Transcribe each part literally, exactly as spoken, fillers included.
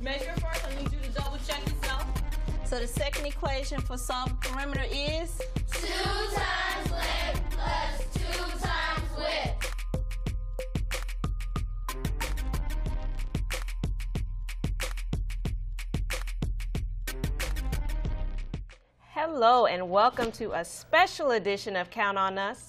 Measure first, I need you to double check yourself. So the second equation for solve perimeter is? two times length plus two times width. Hello and welcome to a special edition of Count on Us.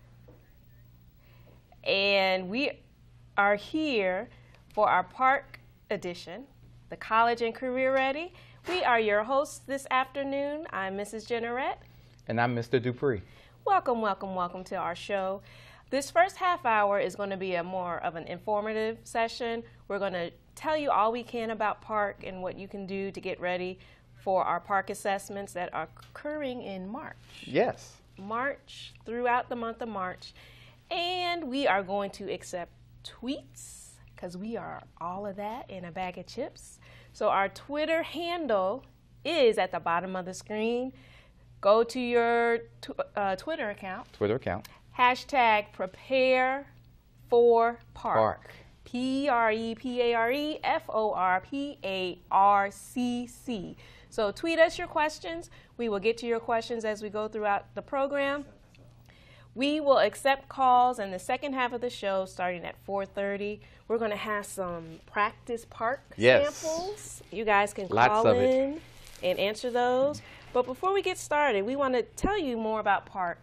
And we are here for our park edition, the College and Career Ready. We are your hosts this afternoon. I'm Missus Jennerette. And I'm Mister Dupree. Welcome, welcome, welcome to our show. This first half hour is going to be a more of an informative session. We're going to tell you all we can about park and what you can do to get ready for our park assessments that are occurring in March. Yes. March, throughout the month of March. And we are going to accept tweets, because we are all of that in a bag of chips. So our Twitter handle is at the bottom of the screen. Go to your tw uh, Twitter account. Twitter account. Hashtag prepare for park. Park. P R E P A R E F O R P A R C C. So tweet us your questions. We will get to your questions as we go throughout the program. We will accept calls in the second half of the show starting at four thirty. We're going to have some practice park yes. samples. You guys can Lots call of in it. and answer those. But before we get started, we want to tell you more about park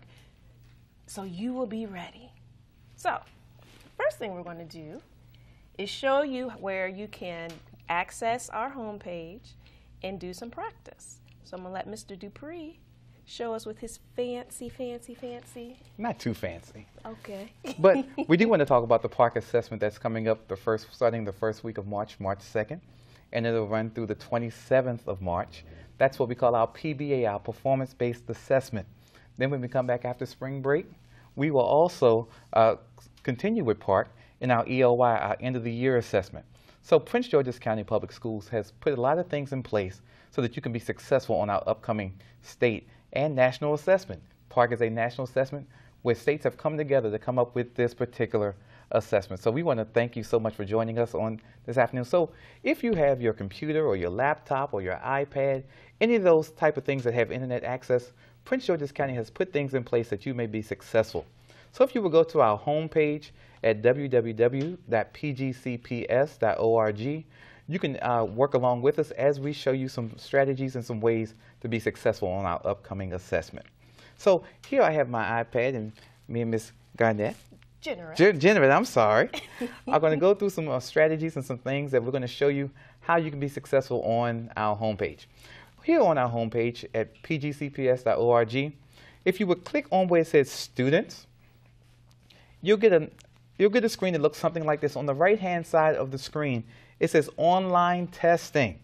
so you will be ready. So, first thing we're going to do is show you where you can access our homepage and do some practice. So I'm going to let Mister Dupree show us with his fancy, fancy, fancy. Not too fancy. Okay. But we do want to talk about the park assessment that's coming up the first, starting the first week of March, March second, and it'll run through the twenty-seventh of March. That's what we call our P B A, our performance-based assessment. Then when we come back after spring break, we will also uh, continue with park in our E L Y, our end of the year assessment. So Prince George's County Public Schools has put a lot of things in place so that you can be successful on our upcoming state and national assessment. Park is a national assessment where states have come together to come up with this particular assessment. So we want to thank you so much for joining us on this afternoon. So if you have your computer or your laptop or your iPad, any of those type of things that have internet access, Prince George's County has put things in place that you may be successful. So if you will go to our homepage at w w w dot p g c p s dot org, you can uh, work along with us as we show you some strategies and some ways to be successful on our upcoming assessment. So here I have my iPad, and me and Miz Garnett, Jennerette. Gen Jennerette, I'm sorry, are going to go through some uh, strategies and some things that we're going to show you how you can be successful on our homepage. Here on our homepage at p g c p s dot org, if you would click on where it says Students, you'll get a you'll get a screen that looks something like this. On the right-hand side of the screen, it says Online Testing.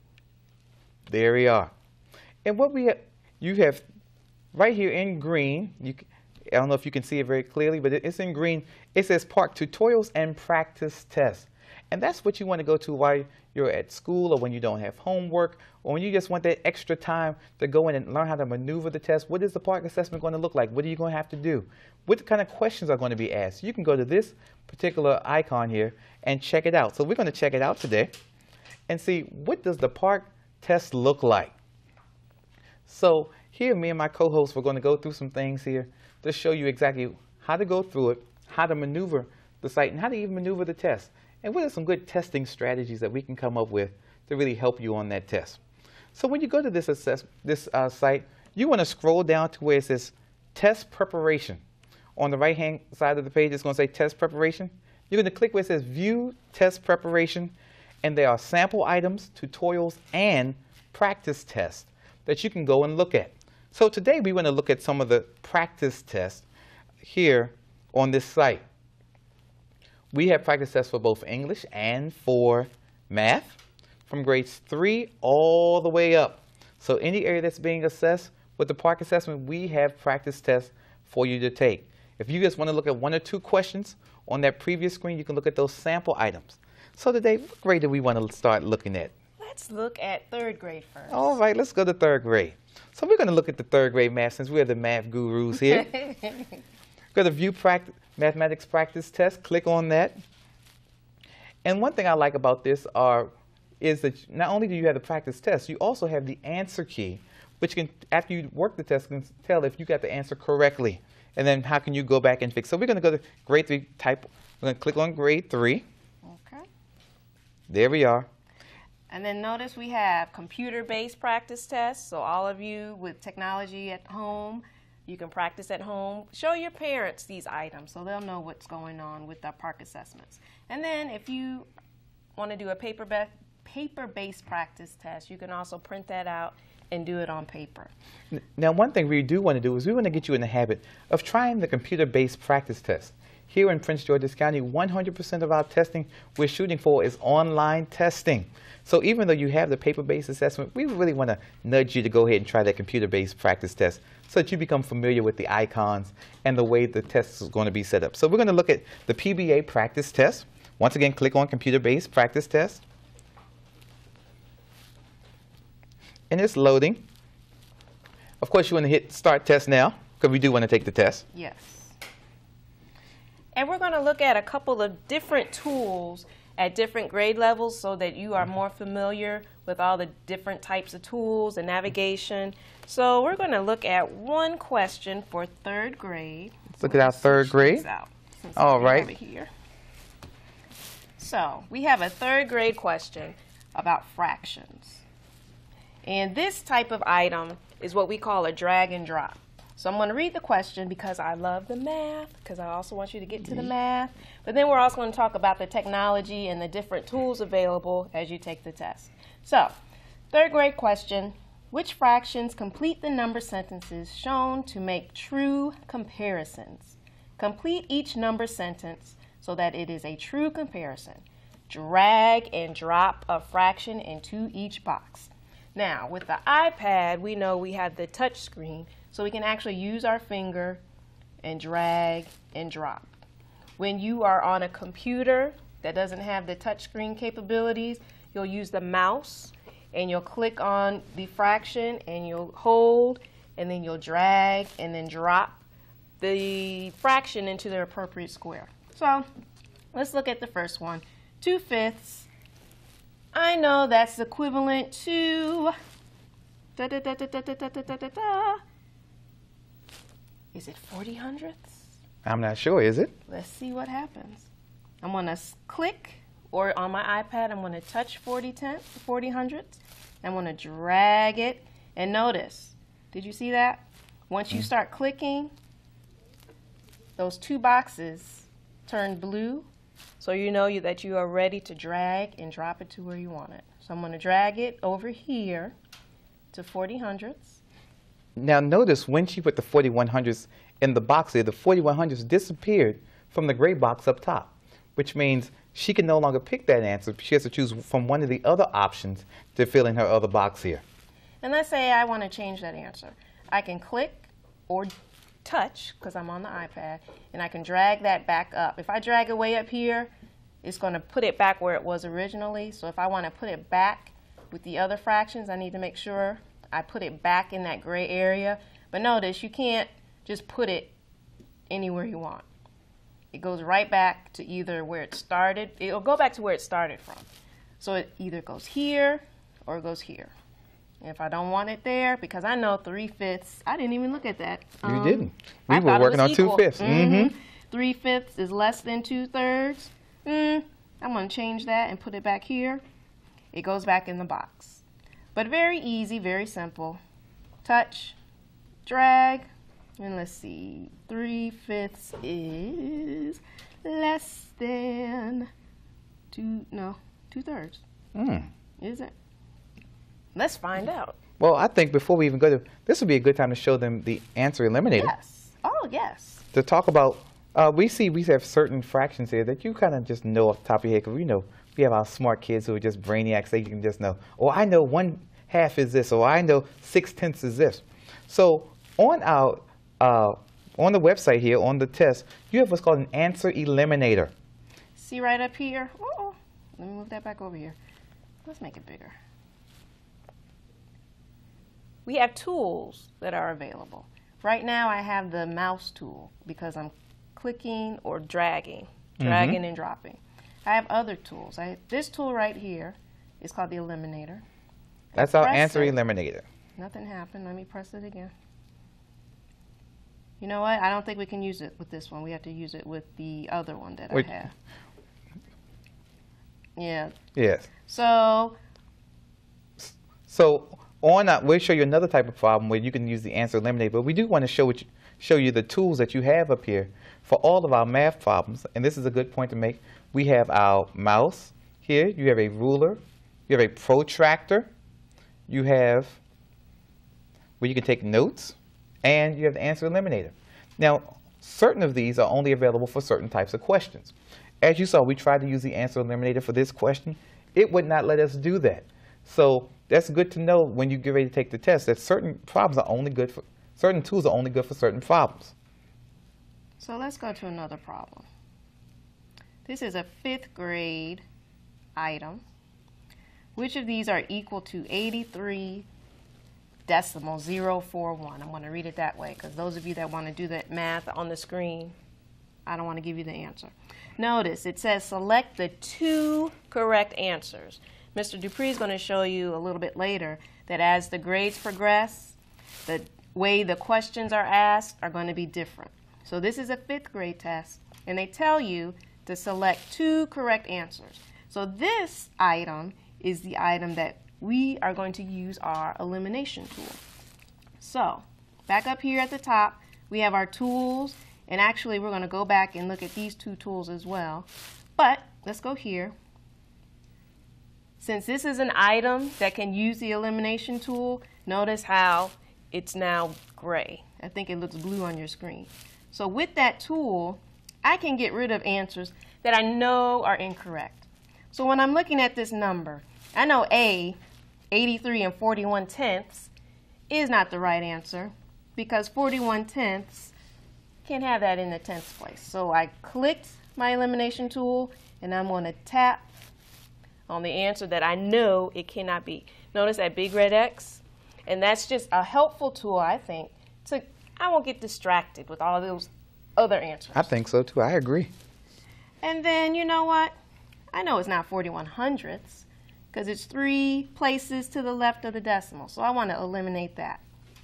There we are. And what we have, you have right here in green, you, I don't know if you can see it very clearly, but it's in green. It says Park Tutorials and Practice Tests. And that's what you want to go to while you're at school or when you don't have homework or when you just want that extra time to go in and learn how to maneuver the test. What is the park assessment going to look like? What are you going to have to do? What kind of questions are going to be asked? You can go to this particular icon here and check it out. So we're going to check it out today and see what does the park test look like. So here, me and my co-hosts, we're going to go through some things here to show you exactly how to go through it, how to maneuver the site, and how to even maneuver the test. And what are some good testing strategies that we can come up with to really help you on that test. So when you go to this, assess this uh, site, you want to scroll down to where it says Test Preparation. On the right-hand side of the page, it's going to say Test Preparation. You're going to click where it says View Test Preparation, and there are sample items, tutorials, and practice tests that you can go and look at. So today we want to look at some of the practice tests here on this site. We have practice tests for both English and for math from grades three all the way up. So any area that's being assessed with the park assessment, we have practice tests for you to take. If you just want to look at one or two questions on that previous screen, you can look at those sample items. So today, what grade do we want to start looking at? Let's look at third grade first. All right, let's go to third grade. So we're going to look at the third grade math since we're the math gurus here. Go to View practice, Mathematics Practice Test. Click on that. And one thing I like about this are is that not only do you have the practice test, you also have the answer key, which can, after you work the test, can tell if you got the answer correctly. And then how can you go back and fix? So we're going to go to grade three type. We're going to click on grade three. Okay. There we are. And then notice we have computer-based practice tests. So all of you with technology at home, you can practice at home. Show your parents these items so they'll know what's going on with our PARCC assessments. And then if you want to do a paper-based paper-based practice test, you can also print that out and do it on paper. Now, one thing we do want to do is we want to get you in the habit of trying the computer-based practice test. Here in Prince George's County, one hundred percent of our testing we're shooting for is online testing. So even though you have the paper-based assessment, we really want to nudge you to go ahead and try that computer-based practice test so that you become familiar with the icons and the way the test is going to be set up. So we're going to look at the P B A practice test. Once again, click on computer-based practice test. And it's loading. Of course, you want to hit start test now because we do want to take the test. Yes. And we're going to look at a couple of different tools at different grade levels so that you are more familiar with all the different types of tools and navigation. So we're going to look at one question for third grade. Let's look at our third grade. Out, all right. Here. So we have a third grade question about fractions. And this type of item is what we call a drag and drop. So I'm going to read the question because I love the math, because I also want you to get to the math. But then we're also going to talk about the technology and the different tools available as you take the test. So, third grade question, which fractions complete the number sentences shown to make true comparisons? Complete each number sentence so that it is a true comparison. Drag and drop a fraction into each box. Now, with the iPad, we know we have the touch screen, so we can actually use our finger and drag and drop. When you are on a computer that doesn't have the touch screen capabilities, you'll use the mouse and you'll click on the fraction and you'll hold and then you'll drag and then drop the fraction into their appropriate square. So let's look at the first one. two fifths. I know that's equivalent to da da da da da da da da da da. Is it forty hundredths? I'm not sure, is it? Let's see what happens. I'm going to click, or on my iPad, I'm going to touch forty tenths, forty hundredths. I'm going to drag it. And notice, did you see that? Once you start clicking, those two boxes turn blue. So you know you, that you are ready to drag and drop it to where you want it. So I'm going to drag it over here to forty hundredths. Now notice when she put the forty-one hundredths in the box here, the forty-one hundredths disappeared from the gray box up top, which means she can no longer pick that answer. She has to choose from one of the other options to fill in her other box here. And let's say I want to change that answer. I can click or touch, because I'm on the iPad, and I can drag that back up. If I drag it way up here, it's going to put it back where it was originally. So if I want to put it back with the other fractions, I need to make sure I put it back in that gray area. But notice, you can't just put it anywhere you want. It goes right back to either where it started. It'll go back to where it started from. So it either goes here or it goes here. And if I don't want it there, because I know three-fifths, I didn't even look at that. You Um, didn't. We I were thought it working was on equal. two-fifths. Mm-hmm. Mm-hmm. Three-fifths is less than two-thirds. Mm, I'm going to change that and put it back here. It goes back in the box. But very easy, very simple. Touch, drag, and let's see. Three-fifths is less than two, no, two-thirds. Mm. Is it? Let's find out. Well, I think before we even go to, this would be a good time to show them the answer eliminator. Yes. Oh, yes. To talk about, uh, we see we have certain fractions here that you kind of just know off the top of your head, because we know we have our smart kids who are just brainiacs, so you can just know, oh, I know one half is this, or I know six tenths is this. So on our, uh, on the website here, on the test, you have what's called an answer eliminator. See right up here? Uh-oh. Let me move that back over here. Let's make it bigger. We have tools that are available. Right now I have the mouse tool because I'm clicking or dragging, dragging mm-hmm. and dropping. I have other tools. I have this tool right here It's called the eliminator. That's our Press answer it. eliminator. Nothing happened. Let me press it again. You know what? I don't think we can use it with this one. We have to use it with the other one that Which- I have. Yeah. Yes. So, So on that, we'll show you another type of problem where you can use the answer eliminator, but we do want to show, what you, show you the tools that you have up here for all of our math problems. And this is a good point to make. We have our mouse here. You have a ruler. You have a protractor. You have where you can take notes. And you have the answer eliminator. Now, certain of these are only available for certain types of questions. As you saw, we tried to use the answer eliminator for this question. It would not let us do that. So that's good to know when you get ready to take the test, that certain problems are only good for, certain tools are only good for certain problems. so let's go to another problem. This is a fifth grade item. Which of these are equal to eighty-three decimal zero four one? I'm going to read it that way because those of you that want to do that math on the screen, I don't want to give you the answer. Notice it says select the two correct answers. Mister Dupree is going to show you a little bit later that as the grades progress, the way the questions are asked are going to be different. So this is a fifth grade test, and they tell you to select two correct answers. So this item is the item that we are going to use our elimination tool. So back up here at the top, we have our tools, and actually we're going to go back and look at these two tools as well. But let's go here. Since this is an item that can use the elimination tool, notice how it's now gray. I think it looks blue on your screen. So with that tool, I can get rid of answers that I know are incorrect. So when I'm looking at this number, I know A, eighty-three and forty-one tenths, is not the right answer because forty-one tenths can't have that in the tenths place. So I clicked my elimination tool and I'm going to tap on the answer that I know it cannot be. Notice that big red X? And that's just a helpful tool, I think, to I won't get distracted with all of those other answers. I think so too. I agree. And then, you know what? I know it's not forty-one hundredths because it's three places to the left of the decimal. So I want to eliminate that.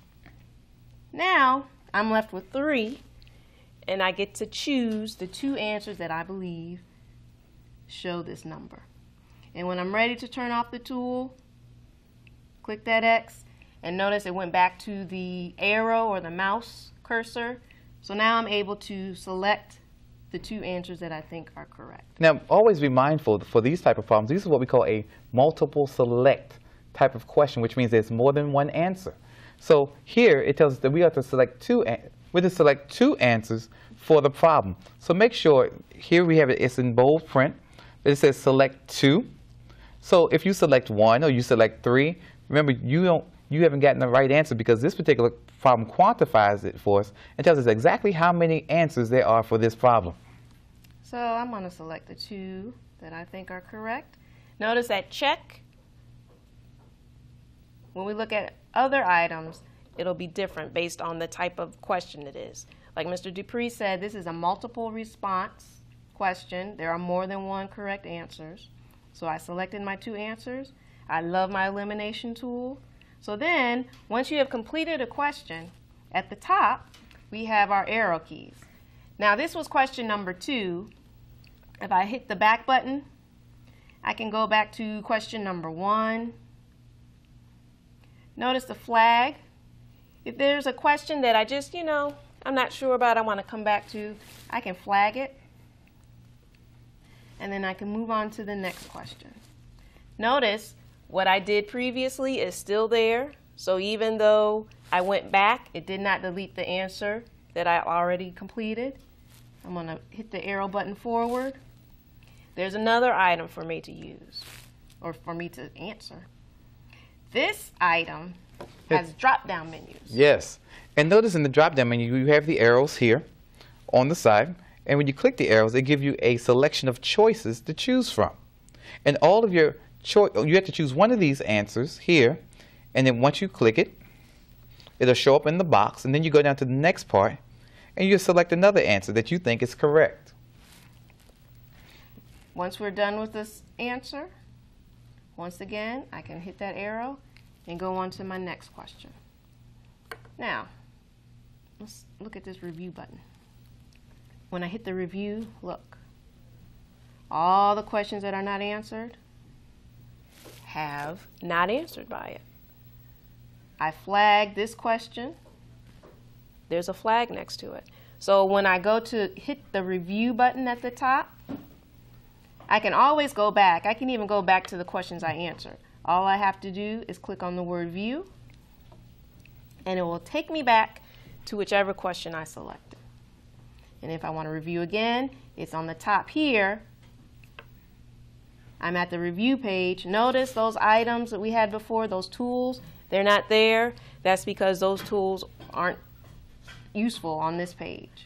Now, I'm left with three, and I get to choose the two answers that I believe show this number. And when I'm ready to turn off the tool, click that X, and notice it went back to the arrow or the mouse cursor. So now I'm able to select the two answers that I think are correct. Now, always be mindful for these type of problems. These are what we call a multiple select type of question, which means there's more than one answer. So here it tells us that we have to select two. We have to select two answers for the problem. So make sure here we have it. It's in bold print. It says select two. So if you select one or you select three, remember you don't. You haven't gotten the right answer because this particular problem quantifies it for us and tells us exactly how many answers there are for this problem. So I'm going to select the two that I think are correct. Notice that check. When we look at other items, it'll be different based on the type of question it is. Like Mister Dupree said, this is a multiple response question. There are more than one correct answers. So I selected my two answers. I love my elimination tool. So then, once you have completed a question, at the top, we have our arrow keys. Now, this was question number two. If I hit the back button, I can go back to question number one. Notice the flag. If there's a question that I just, you know, I'm not sure about, I want to come back to, I can flag it. And then I can move on to the next question. Notice what I did previously is still there. So even though I went back, it did not delete the answer that I already completed. I'm going to hit the arrow button forward. There's another item for me to use, or for me to answer. This item has drop-down menus. Yes. And notice in the drop-down menu, you have the arrows here on the side. And when you click the arrows, they give you a selection of choices to choose from. And all of your choice, you have to choose one of these answers here. And then once you click it, it'll show up in the box. And then you go down to the next part, and you select another answer that you think is correct. Once we're done with this answer, Once again, I can hit that arrow and go on to my next question. Now, let's look at this review button. When I hit the review, look, all the questions that are not answered have not answered by it. I flagged this question. There's a flag next to it. So when I go to hit the review button at the top, I can always go back. I can even go back to the questions I answered. All I have to do is click on the word view, and it will take me back to whichever question I selected. And if I want to review again, it's on the top here. I'm at the review page. Notice those items that we had before, those tools, they're not there. That's because those tools aren't useful on this page.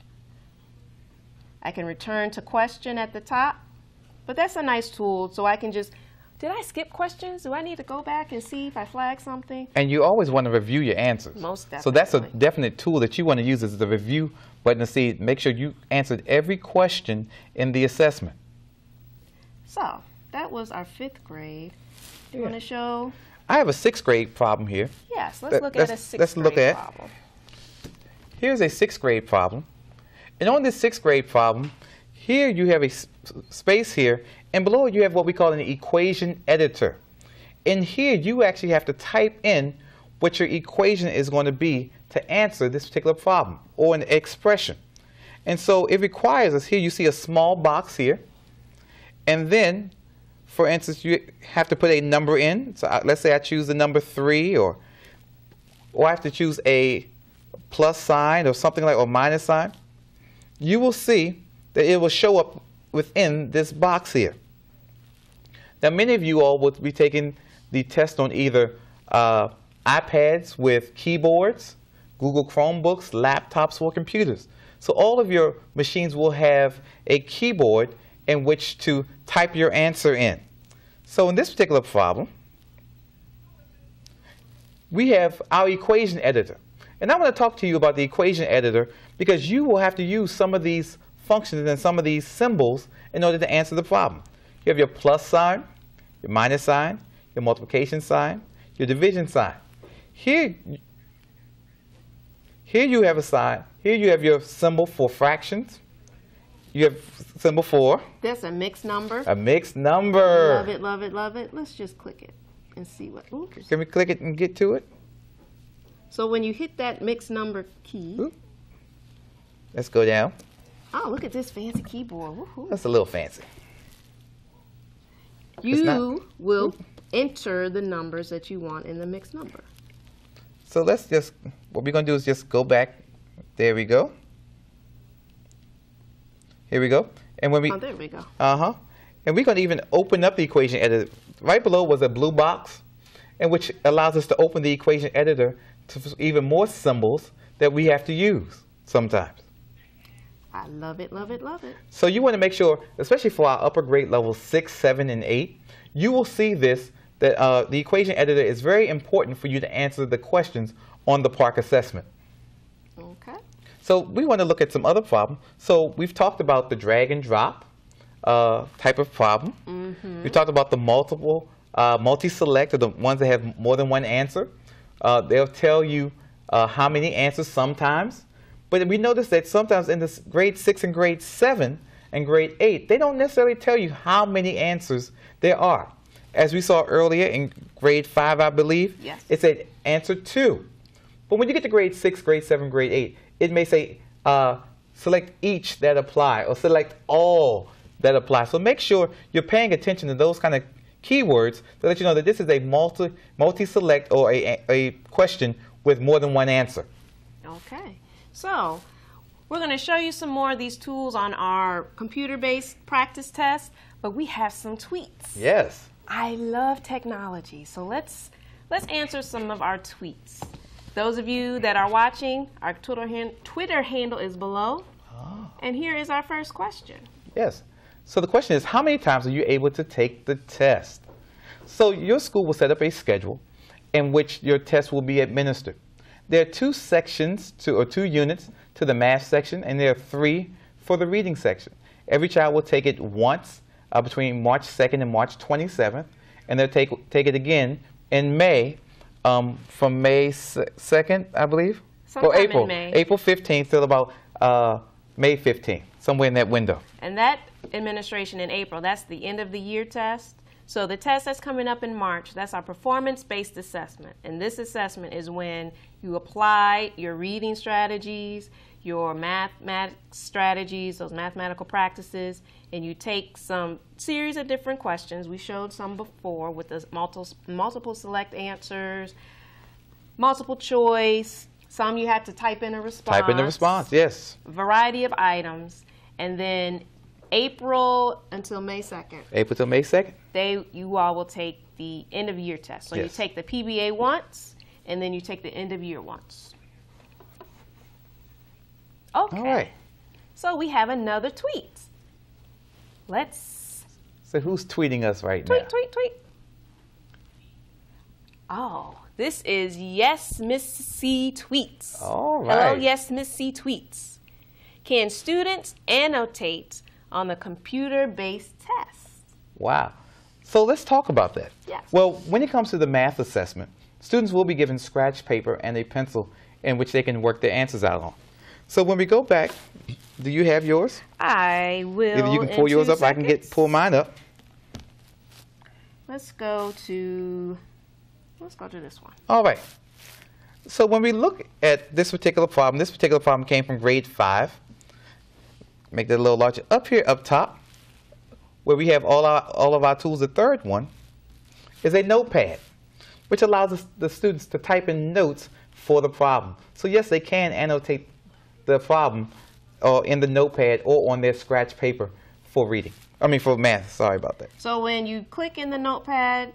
I can return to question at the top, but that's a nice tool, so I can just, did I skip questions? Do I need to go back and see if I flagged something? And you always want to review your answers. Most definitely. So that's a definite tool that you want to use, is the review button to see, make sure you answered every question in the assessment. So that was our fifth grade. Do you Yeah. want to show? I have a sixth grade problem here. Yes, let's Let- look let's- at a sixth let's grade look at- problem. Here's a sixth grade problem. And on this sixth grade problem, here you have a s- space here, and below it you have what we call an equation editor. In here you actually have to type in what your equation is going to be to answer this particular problem, or an expression. And so it requires us, here you see a small box here, and then, for instance, you have to put a number in. So I, let's say I choose the number three, or, or I have to choose a plus sign or something like, or minus sign. You will see that it will show up within this box here. Now, many of you all will be taking the test on either uh, iPads with keyboards, Google Chromebooks, laptops, or computers. So all of your machines will have a keyboard in which to type your answer in. So in this particular problem, we have our equation editor. And I want to talk to you about the equation editor because you will have to use some of these functions and some of these symbols in order to answer the problem. You have your plus sign, your minus sign, your multiplication sign, your division sign. Here, here you have a sign. Here you have your symbol for fractions. You have symbol for That's a mixed number. a mixed number. Love it, love it, love it. Let's just click it and see what. Ooh. Can we click it and get to it? So when you hit that mixed number key, Ooh. Let's go down. oh, look at this fancy keyboard. Woohoo. That's a little fancy. You not- will enter the numbers that you want in the mixed number. So let's just, what we're going to do is just go back. There we go. Here we go. And when we, Oh, there we go. uh-huh. And we're going to even open up the equation editor. Right below was a blue box, and which allows us to open the equation editor to even more symbols that we have to use sometimes. I love it, love it, love it. So you want to make sure, especially for our upper grade levels six, seven, and eight, you will see this, that uh, the equation editor is very important for you to answer the questions on the PARCC assessment. Okay. So we want to look at some other problems. So we've talked about the drag and drop uh, type of problem. Mm-hmm. We talked about the multiple, uh, multi-select, or the ones that have more than one answer. Uh, they'll tell you uh, how many answers sometimes. But we notice that sometimes in this grade six and grade seven and grade eight, they don't necessarily tell you how many answers there are. As we saw earlier in grade five, I believe, yes. It said answer two. But when you get to grade six, grade seven, grade eight, it may say uh, select each that apply or select all that apply. So make sure you're paying attention to those kind of keywords to let you know that this is a multi, multi-select or a, a question with more than one answer. Okay. So we're going to show you some more of these tools on our computer-based practice test, but we have some tweets. Yes. I love technology, so let's let's answer some of our tweets. Those of you that are watching, our Twitter, hand, Twitter handle is below. Oh. And here is our first question. Yes. So the question is, how many times are you able to take the test? So your school will set up a schedule in which your test will be administered. There are two sections, to, or two units to the math section, and there are three for the reading section. Every child will take it once uh, between March second and March twenty-seventh, and they'll take take it again in May, um, from May second, I believe, Sometime or April, in May. April fifteenth till about uh, May fifteenth, somewhere in that window. And that administration in April, that's the end of the year test. So the test that's coming up in March, that's our performance-based assessment. And this assessment is when you apply your reading strategies, your mathematics strategies, those mathematical practices, and you take some series of different questions. We showed some before with the multiple, multiple select answers, multiple choice. Some you had to type in a response. Type in the response, yes. Variety of items. And then April until May second. April till May second? They, you all will take the end of year test. So yes. you take the P B A once, and then you take the end of year once. Okay. All right. So we have another tweet. Let's So who's tweeting us right tweet, now? tweet, tweet. Oh, this is Yes Miss C Tweets. All Hello, right. Yes Miss C Tweets. Can students annotate on the computer-based test? Wow. So let's talk about that. Yes. Well, when it comes to the math assessment, students will be given scratch paper and a pencil in which they can work their answers out on. So when we go back, do you have yours? I will. Either you can pull in yours two up, I can get seconds. pull mine up. Let's go to, let's go to this one. All right. So when we look at this particular problem, this particular problem came from grade five. Make that a little larger. Up here, up top, where we have all our all of our tools, the third one is a notepad, which allows us, the students to type in notes for the problem. So yes, they can annotate the problem or in the notepad or on their scratch paper for reading. I mean for math, sorry about that. So when you click in the notepad,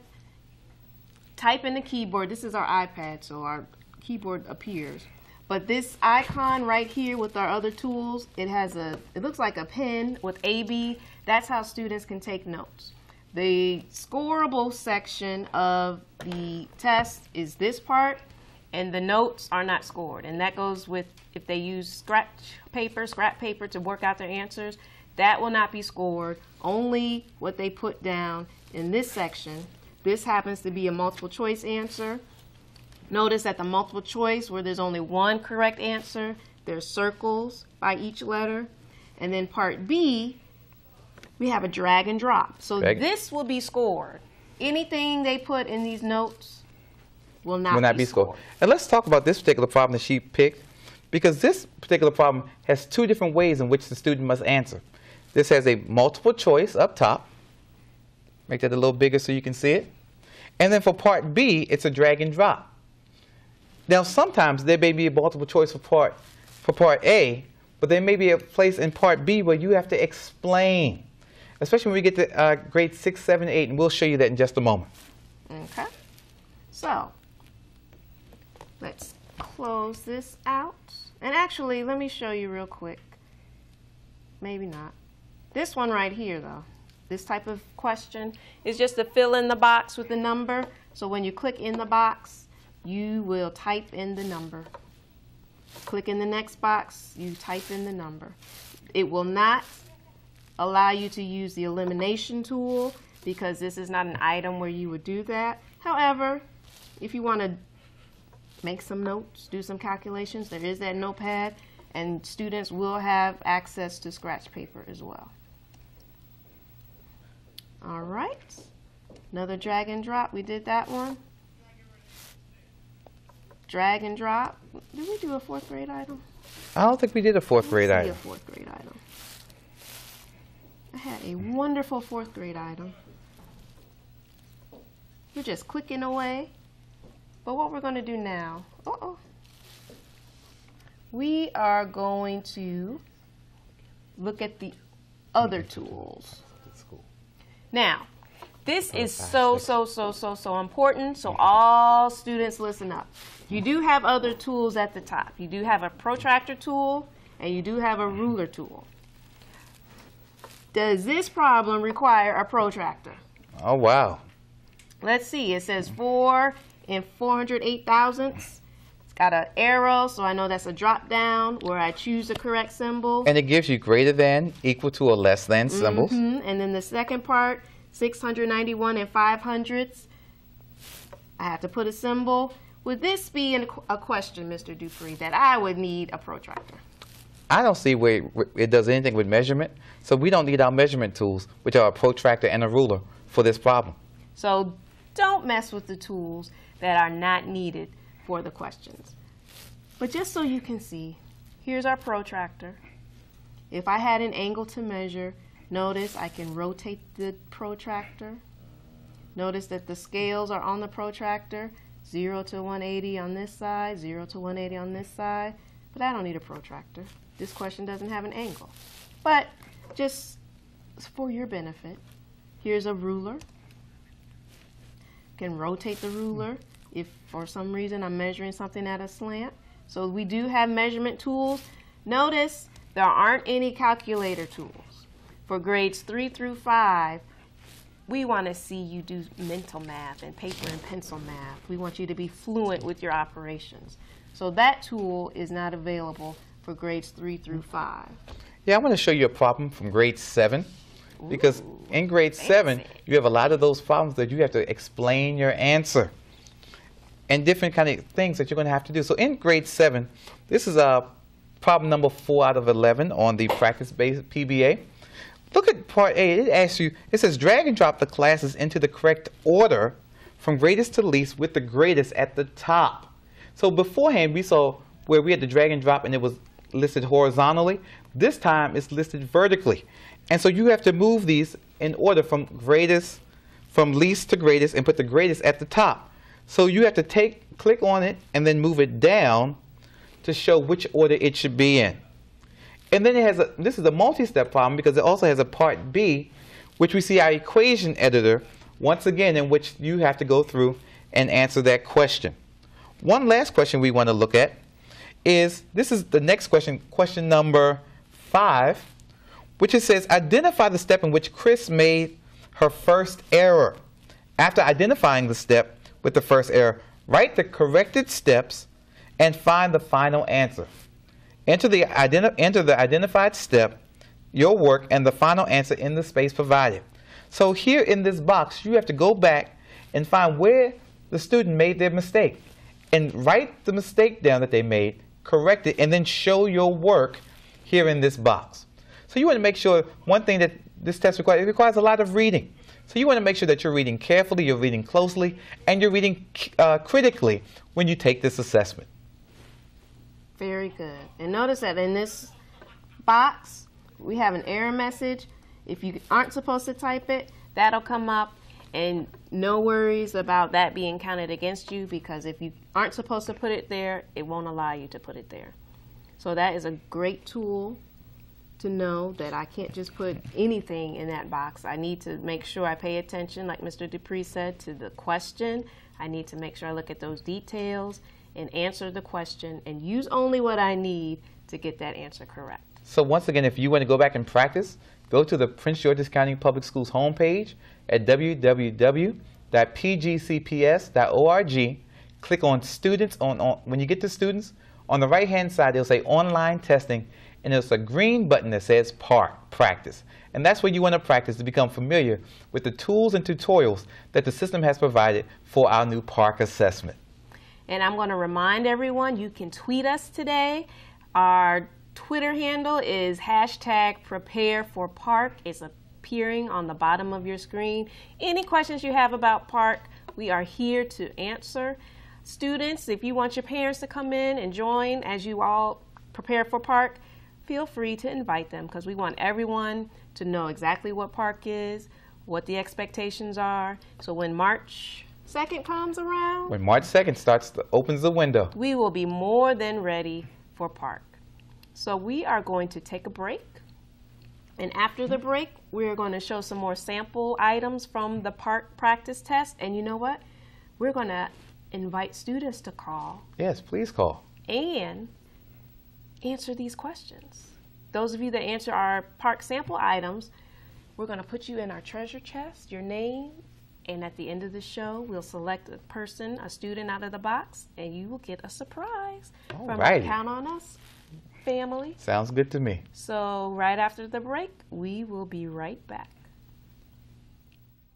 type in the keyboard. This is our iPad, so our keyboard appears. But this icon right here with our other tools, it has a, it looks like a pen with A B. That's how students can take notes. The scoreable section of the test is this part, and the notes are not scored. And that goes with if they use scratch paper, scrap paper to work out their answers, that will not be scored. Only what they put down in this section. This happens to be a multiple choice answer. Notice that the multiple choice, where there's only one correct answer, there's circles by each letter. And then part B, we have a drag and drop. So Drag. this will be scored. Anything they put in these notes will not, Will not be, be scored. scored. And let's talk about this particular problem that she picked, because this particular problem has two different ways in which the student must answer. This has a multiple choice up top. Make that a little bigger so you can see it. And then for part B, it's a drag and drop. Now sometimes there may be a multiple choice for part, for part A, but there may be a place in part B where you have to explain, especially when we get to uh, grade six, seven, eight, and we'll show you that in just a moment. Okay. So let's close this out. And actually, let me show you real quick. Maybe not. This one right here, though, this type of question is just to fill in the box with the number. So when you click in the box, you will type in the number. Click in the next box, you type in the number. It will not allow you to use the elimination tool because this is not an item where you would do that. However, if you want to make some notes, do some calculations, there is that notepad, and students will have access to scratch paper as well. All right, another drag and drop. We did that one. Drag and drop. Did we do a fourth grade item? I don't think we did a fourth grade Let's see item. a fourth grade item. I had a wonderful fourth grade item. We're just clicking away. But what we're going to do now, uh-oh, we are going to look at the other tools. Now, this is so, so, so, so, so important, so all students listen up. You do have other tools at the top. You do have a protractor tool, and you do have a ruler tool. Does this problem require a protractor? Oh, wow. Let's see. It says four and four hundred eight thousandths. It's got an arrow, so I know that's a drop down where I choose the correct symbol. And it gives you greater than, equal to, or less than symbols. Mhm. And then the second part six hundred ninety-one and five hundredths. I have to put a symbol. Would this be an, a question, Mister Dupree, that I would need a protractor? I don't see where it, it does anything with measurement, so we don't need our measurement tools, which are a protractor and a ruler, for this problem. So don't mess with the tools that are not needed for the questions. But just so you can see, here's our protractor. If I had an angle to measure, notice I can rotate the protractor. Notice that the scales are on the protractor, zero to one eighty on this side, zero to one eighty on this side, but I don't need a protractor. This question doesn't have an angle. But just for your benefit, here's a ruler. Can rotate the ruler if for some reason I'm measuring something at a slant. So we do have measurement tools. Notice there aren't any calculator tools. For grades three through five, we want to see you do mental math and paper and pencil math. We want you to be fluent with your operations. So that tool is not available for grades three through five. Yeah, I want to show you a problem from grade seven. Because Ooh, in grade fancy. seven, you have a lot of those problems that you have to explain your answer. And different kind of things that you're going to have to do. So in grade seven, this is a problem number four out of eleven on the practice-based P B A. Look at part A. It asks you, it says drag and drop the classes into the correct order from greatest to least with the greatest at the top. So beforehand, we saw where we had to drag and drop and it was listed horizontally. This time it's listed vertically. And so you have to move these in order from greatest, from least to greatest, and put the greatest at the top. So you have to take, click on it and then move it down to show which order it should be in. And then it has a, this is a multi-step problem because it also has a part B, which we see our equation editor, once again, in which you have to go through and answer that question. One last question we want to look at is, this is the next question, question number five, which it says, identify the step in which Chris made her first error. After identifying the step with the first error, write the corrected steps and find the final answer. Enter the, identi enter the identified step, your work, and the final answer in the space provided. So here in this box, you have to go back and find where the student made their mistake and write the mistake down that they made, correct it, and then show your work here in this box. So you want to make sure, one thing that this test requires, it requires a lot of reading. So you want to make sure that you're reading carefully, you're reading closely, and you're reading uh, critically when you take this assessment. Very good. And notice that in this box, we have an error message. If you aren't supposed to type it, that'll come up. And no worries about that being counted against you, because if you aren't supposed to put it there, it won't allow you to put it there. So that is a great tool to know that I can't just put anything in that box. I need to make sure I pay attention, like Mister Dupree said, to the question. I need to make sure I look at those details and answer the question and use only what I need to get that answer correct. So once again, if you want to go back and practice, go to the Prince George's County Public Schools homepage at w w w dot p g c p s dot org. Click on Students. On, on When you get to Students, on the right-hand side, it'll say Online Testing, and there's a green button that says Park Practice. And that's where you want to practice to become familiar with the tools and tutorials that the system has provided for our new Park assessment. And I'm going to remind everyone, you can tweet us today. Our Twitter handle is hashtag prepare for park. It's appearing on the bottom of your screen. Any questions you have about park, we are here to answer. Students, if you want your parents to come in and join as you all prepare for park, feel free to invite them, because we want everyone to know exactly what park is, what the expectations are. So when March second comes around, When March second starts, the, opens the window, we will be more than ready for park. So we are going to take a break. And after the break, we're going to show some more sample items from the park practice test. And you know what? We're going to invite students to call yes, please call. and answer these questions. Those of you that answer our park sample items, we're going to put you in our treasure chest, your name, and at the end of the show, we'll select a person, a student out of the box, and you will get a surprise from our Alrighty. Count on Us family. Sounds good to me. So right after the break, we will be right back.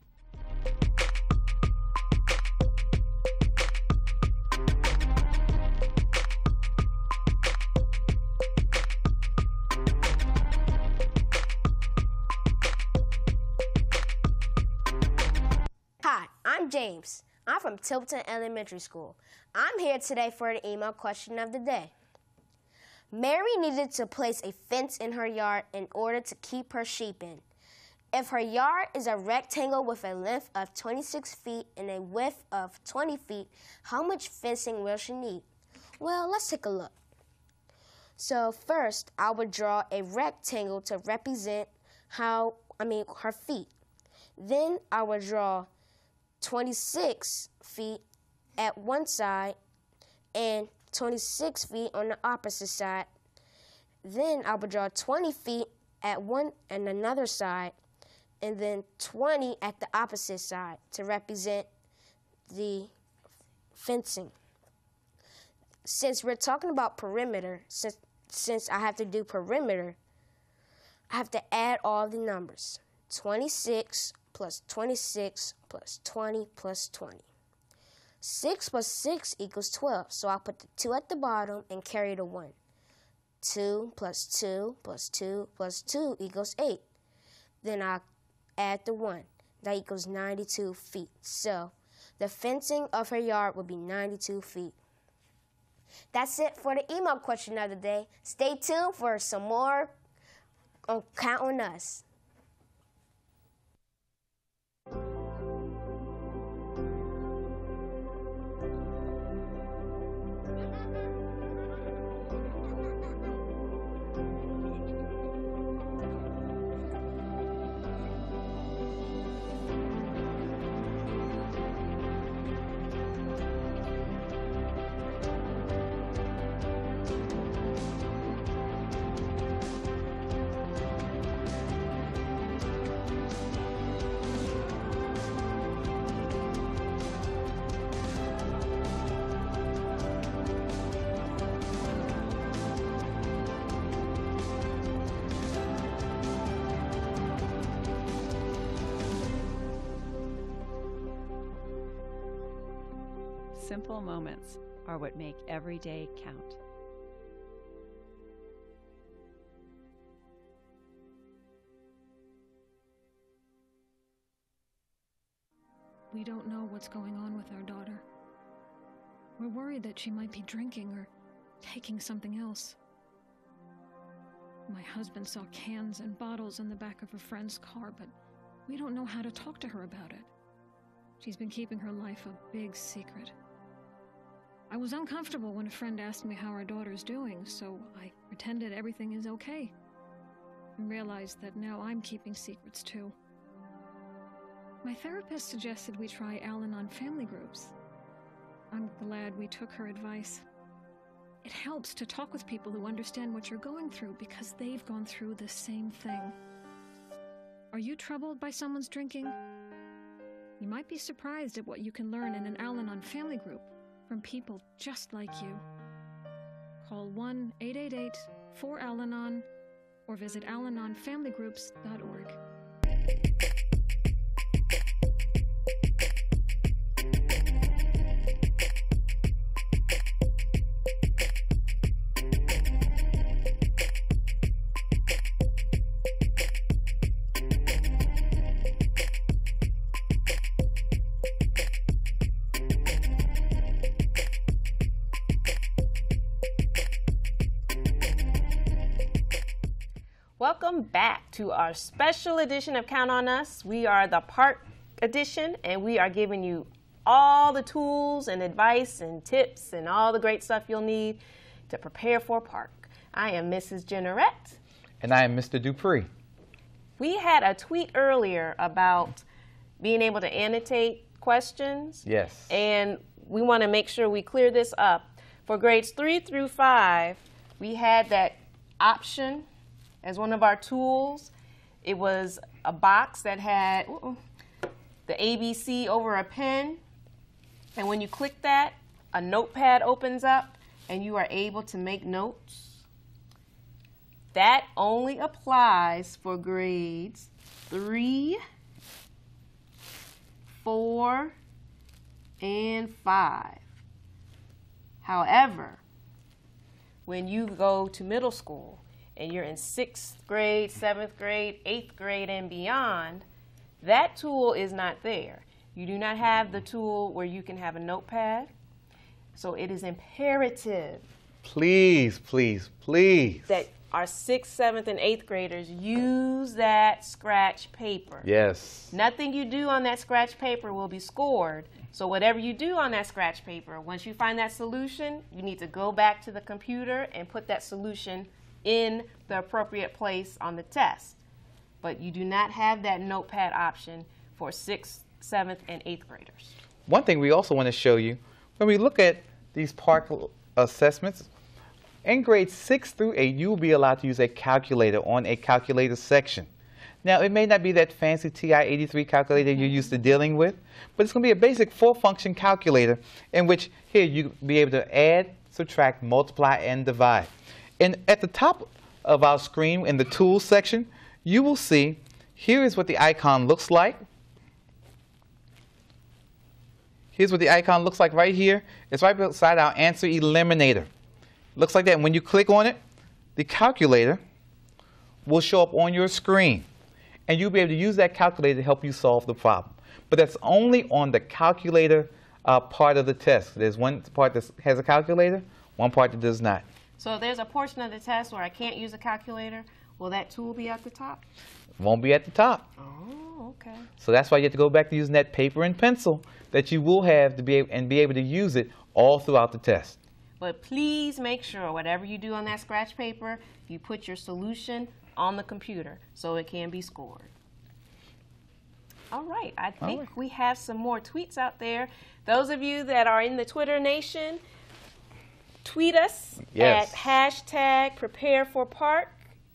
I'm James. I'm from Tilton Elementary School. I'm here today for the email question of the day. Mary needed to place a fence in her yard in order to keep her sheep in. If her yard is a rectangle with a length of twenty-six feet and a width of twenty feet, how much fencing will she need? Well, let's take a look. So first, I would draw a rectangle to represent how, I mean, her feet. Then I would draw twenty-six feet at one side and twenty-six feet on the opposite side. Then I would draw twenty feet at one and another side, and then twenty at the opposite side to represent the fencing. Since we're talking about perimeter, since, since I have to do perimeter, I have to add all the numbers. twenty-six plus twenty-six plus twenty plus twenty. six plus six equals twelve, so I'll put the two at the bottom and carry the one. two plus two plus two plus two equals eight. Then I'll add the one. That equals ninety-two feet. So the fencing of her yard would be ninety-two feet. That's it for the email question of the day. Stay tuned for some more on Count on Us. Simple moments are what make every day count. We don't know what's going on with our daughter. We're worried that she might be drinking or taking something else. My husband saw cans and bottles in the back of a friend's car, but we don't know how to talk to her about it. She's been keeping her life a big secret. I was uncomfortable when a friend asked me how our daughter's doing, so I pretended everything is okay, and realized that now I'm keeping secrets too. My therapist suggested we try Al-Anon family groups. I'm glad we took her advice. It helps to talk with people who understand what you're going through because they've gone through the same thing. Are you troubled by someone's drinking? You might be surprised at what you can learn in an Al-Anon family group from people just like you. Call one eight eight eight four Al Anon or visit al anon family groups dot org. Welcome back to our special edition of Count on Us. We are the Park edition, and we are giving you all the tools and advice and tips and all the great stuff you'll need to prepare for park. I am Missus Jennerette. And I am Mister Dupree. We had a tweet earlier about being able to annotate questions. Yes. And we want to make sure we clear this up. For grades three through five, we had that option as one of our tools. It was a box that had uh-uh, the A B C over a pen. And when you click that, a notepad opens up and you are able to make notes. That only applies for grades three, four, and five. However, when you go to middle school and you're in sixth grade, seventh grade, eighth grade, and beyond, that tool is not there. You do not have the tool where you can have a notepad. So it is imperative Please, please, please. that our sixth, seventh, and eighth graders use that scratch paper. Yes. Nothing you do on that scratch paper will be scored. So whatever you do on that scratch paper, once you find that solution, you need to go back to the computer and put that solution in the appropriate place on the test. But you do not have that notepad option for sixth, seventh, and eighth graders. One thing we also want to show you, when we look at these PARCC assessments, in grades six through eight, you will be allowed to use a calculator on a calculator section. Now, it may not be that fancy T I eighty-three calculator you're used to dealing with, but it's going to be a basic four-function calculator in which here you'll be able to add, subtract, multiply, and divide. And at the top of our screen in the Tools section, you will see here is what the icon looks like. Here's what the icon looks like right here. It's right beside our answer eliminator. Looks like that. And when you click on it, the calculator will show up on your screen. And you'll be able to use that calculator to help you solve the problem. But that's only on the calculator uh, part of the test. There's one part that has a calculator, one part that does not. So if there's a portion of the test where I can't use a calculator, will that tool be at the top? Won't be at the top. Oh, okay. So that's why you have to go back to using that paper and pencil that you will have to be able, and be able to use it all throughout the test. But please make sure whatever you do on that scratch paper, you put your solution on the computer so it can be scored. All right, I think right. we have some more tweets out there. Those of you that are in the Twitter Nation, tweet us Yes. at hashtag prepare for park,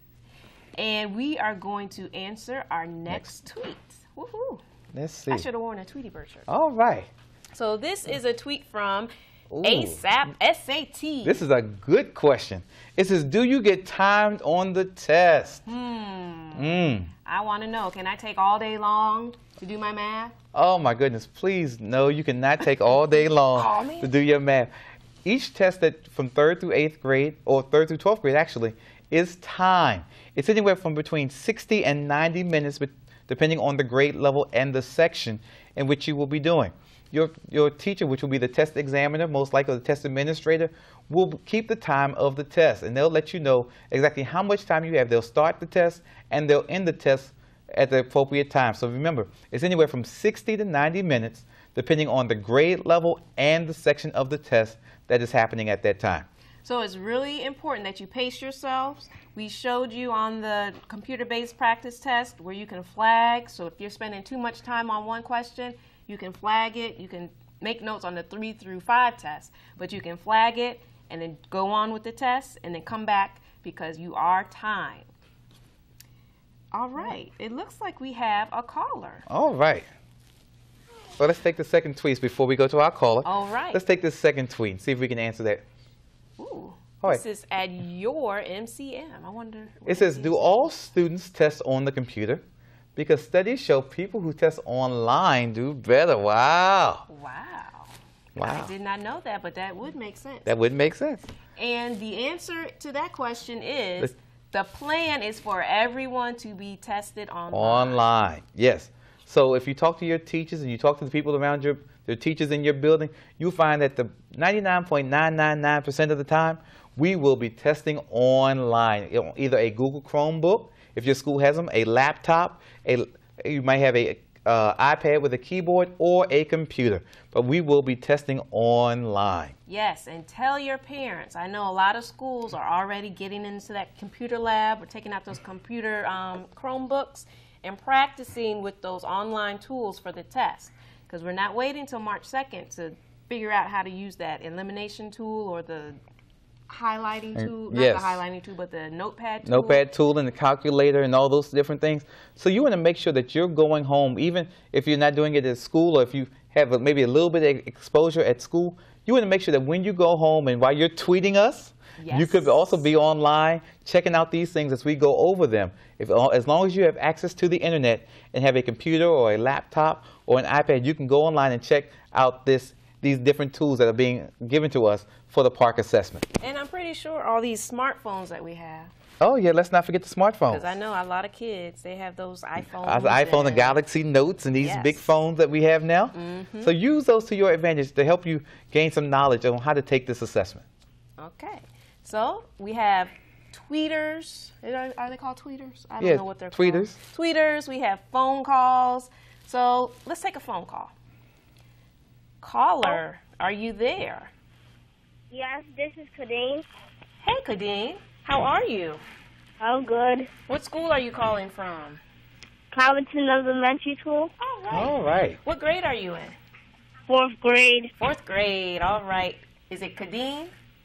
and we are going to answer our next, next. tweet. Woohoo! Let's see. I should have worn a Tweety Bird shirt. All right. So this is a tweet from Ooh. ASAP S A T. This is a good question. It says, do you get timed on the test? Hmm. Mm. I want to know, can I take all day long to do my math? Oh my goodness, please, no, you cannot take all day long Call me. to do your math. Each test that from third through eighth grade, or third through twelfth grade actually, is time. It's anywhere from between sixty and ninety minutes, but depending on the grade level and the section in which you will be doing. Your, your teacher, which will be the test examiner, most likely the test administrator, will keep the time of the test, and they'll let you know exactly how much time you have. They'll start the test, and they'll end the test at the appropriate time. So remember, it's anywhere from sixty to ninety minutes, depending on the grade level and the section of the test that is happening at that time. So it's really important that you pace yourselves. We showed you on the computer-based practice test where you can flag. So if you're spending too much time on one question, you can flag it. You can make notes on the three through five test, but you can flag it and then go on with the test and then come back because you are timed. All right. It looks like we have a caller. All right. So let's take the second tweet before we go to our caller. All right. Let's take this second tweet and see if we can answer that. Ooh. All right. This is at your M C M. I wonder. It says, do all students test on the computer? Because studies show people who test online do better. Wow. Wow. Wow. I did not know that, but that would make sense. That would make sense. And the answer to that question is Let's- the plan is for everyone to be tested online. Online, yes. So if you talk to your teachers and you talk to the people around your, the teachers in your building, you'll find that the ninety-nine point nine nine nine percent of the time, we will be testing online, either a Google Chromebook, if your school has them, a laptop, a, you might have a uh, iPad with a keyboard, or a computer. But we will be testing online. Yes, and tell your parents. I know a lot of schools are already getting into that computer lab or taking out those computer um, Chromebooks and practicing with those online tools for the test. Because we're not waiting until March second to figure out how to use that elimination tool or the highlighting tool, yes. not the highlighting tool, but the notepad tool. Notepad tool and the calculator and all those different things. So you want to make sure that you're going home, even if you're not doing it at school, or if you have a, maybe a little bit of exposure at school, you want to make sure that when you go home and while you're tweeting us, yes. you could also be online checking out these things as we go over them. If, as long as you have access to the internet and have a computer or a laptop or an iPad, you can go online and check out this these different tools that are being given to us for the Park assessment. And I'm pretty sure all these smartphones that we have, Oh, yeah, let's not forget the smartphones. because I know a lot of kids, they have those iPhones. Our iPhone and Galaxy Notes and these Yes. big phones that we have now. Mm-hmm. So use those to your advantage to help you gain some knowledge on how to take this assessment. Okay. So we have tweeters. Are, are they called tweeters? I don't Yeah, know what they're tweeters. called. Tweeters. We have phone calls. So let's take a phone call. Caller, are you there? Yes, this is Kadeen. Hey, Kadeen. How are you? I'm good. What school are you calling from? Calverton Elementary School, All right. All right. What grade are you in? fourth grade. Fourth grade. All right. Is it Kadeen?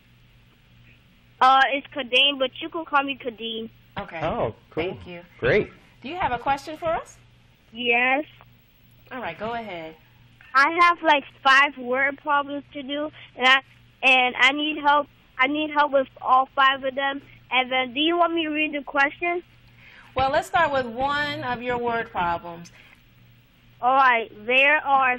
Uh, it's Kadeen, but you can call me Kadeen. Okay. Oh, cool. Thank you. Great. Do you have a question for us? Yes. All right. Go ahead. I have like five word problems to do, and I and I need help. I need help with all five of them. And then, do you want me to read the question? Well, let's start with one of your word problems. All right. There are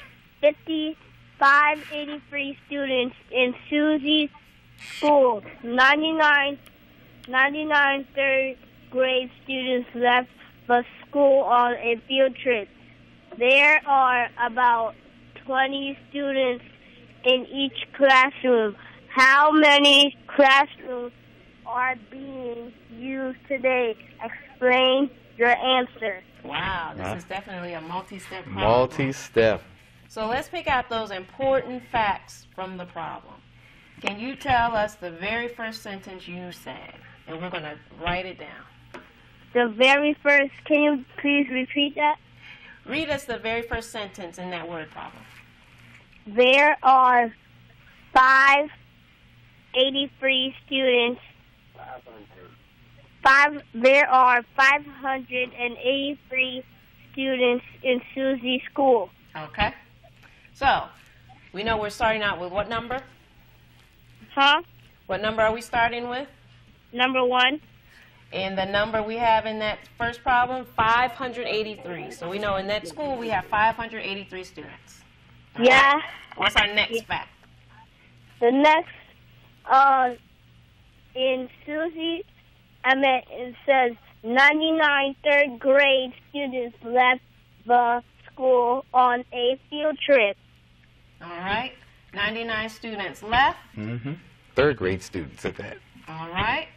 fifty-five eighty-three students in Susie's school. ninety-nine, ninety-nine third grade students left the school on a field trip. There are about twenty students in each classroom. How many classrooms are being used today? Explain your answer. Wow, this Huh? is definitely a multi-step problem. Multi-step. So let's pick out those important facts from the problem. Can you tell us the very first sentence you said? And we're going to write it down. The very first, can you please repeat that? Read us the very first sentence in that word problem. There are five eighty-three students. Five. There are five hundred eighty-three students in Susie's school. Okay. So, we know we're starting out with what number? Huh? What number are we starting with? Number one. And the number we have in that first problem, five hundred eighty-three. So we know in that school we have five hundred eighty-three students. Yeah. What's our next fact? The next, uh, in Susie, I mean, it says ninety-nine third grade students left the school on a field trip. All right. ninety-nine students left. Mm-hmm. Third grade students at that. All right.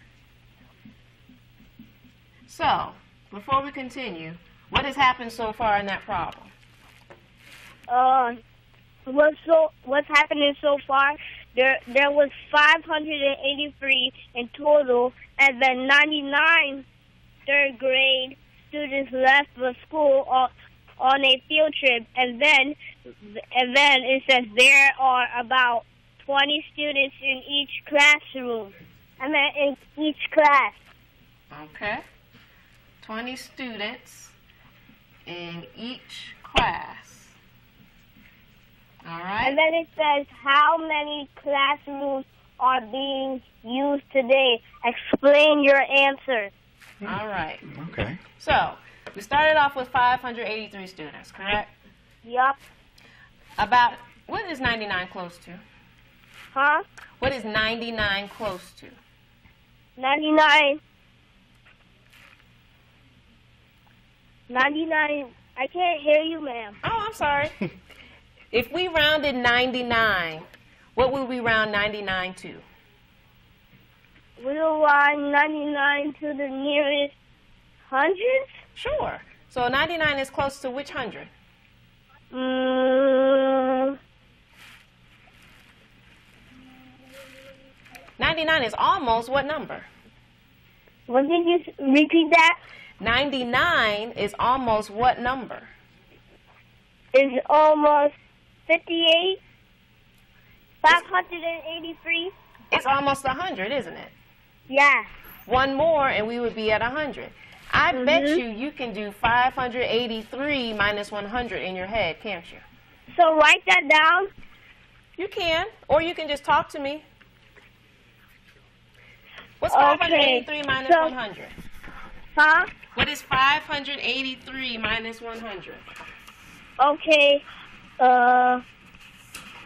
So, before we continue, what has happened so far in that problem? Uh, what's so what's happening so far? There there was five hundred eighty-three in total, and then ninety-nine third grade students left the school on, on a field trip, and then and then it says there are about twenty students in each classroom. I mean, in each class. Okay. twenty students in each class. All right. And then it says how many classrooms are being used today. Explain your answer. All right. Okay. So, we started off with five hundred eighty-three students, correct? Yup. About, what is ninety-nine close to? Huh? What is ninety-nine close to? ninety-nine. ninety-nine. I can't hear you, ma'am. Oh, I'm sorry. If we rounded ninety-nine, what would we round ninety-nine to? We'll line ninety-nine to the nearest hundreds? Sure. So ninety-nine is close to which hundred? Mm, ninety-nine is almost what number? what did you s- repeat that? ninety-nine is almost what number? It's almost fifty-eight. five hundred eighty-three? It's almost one hundred, isn't it? Yeah. One more and we would be at one hundred. I bet Mhm. you you can do five hundred eighty-three minus one hundred in your head, can't you? So write that down. You can, or you can just talk to me. What's Okay, five hundred eighty-three minus so- one hundred? Huh? What is five hundred eighty-three minus one hundred? Okay. Uh,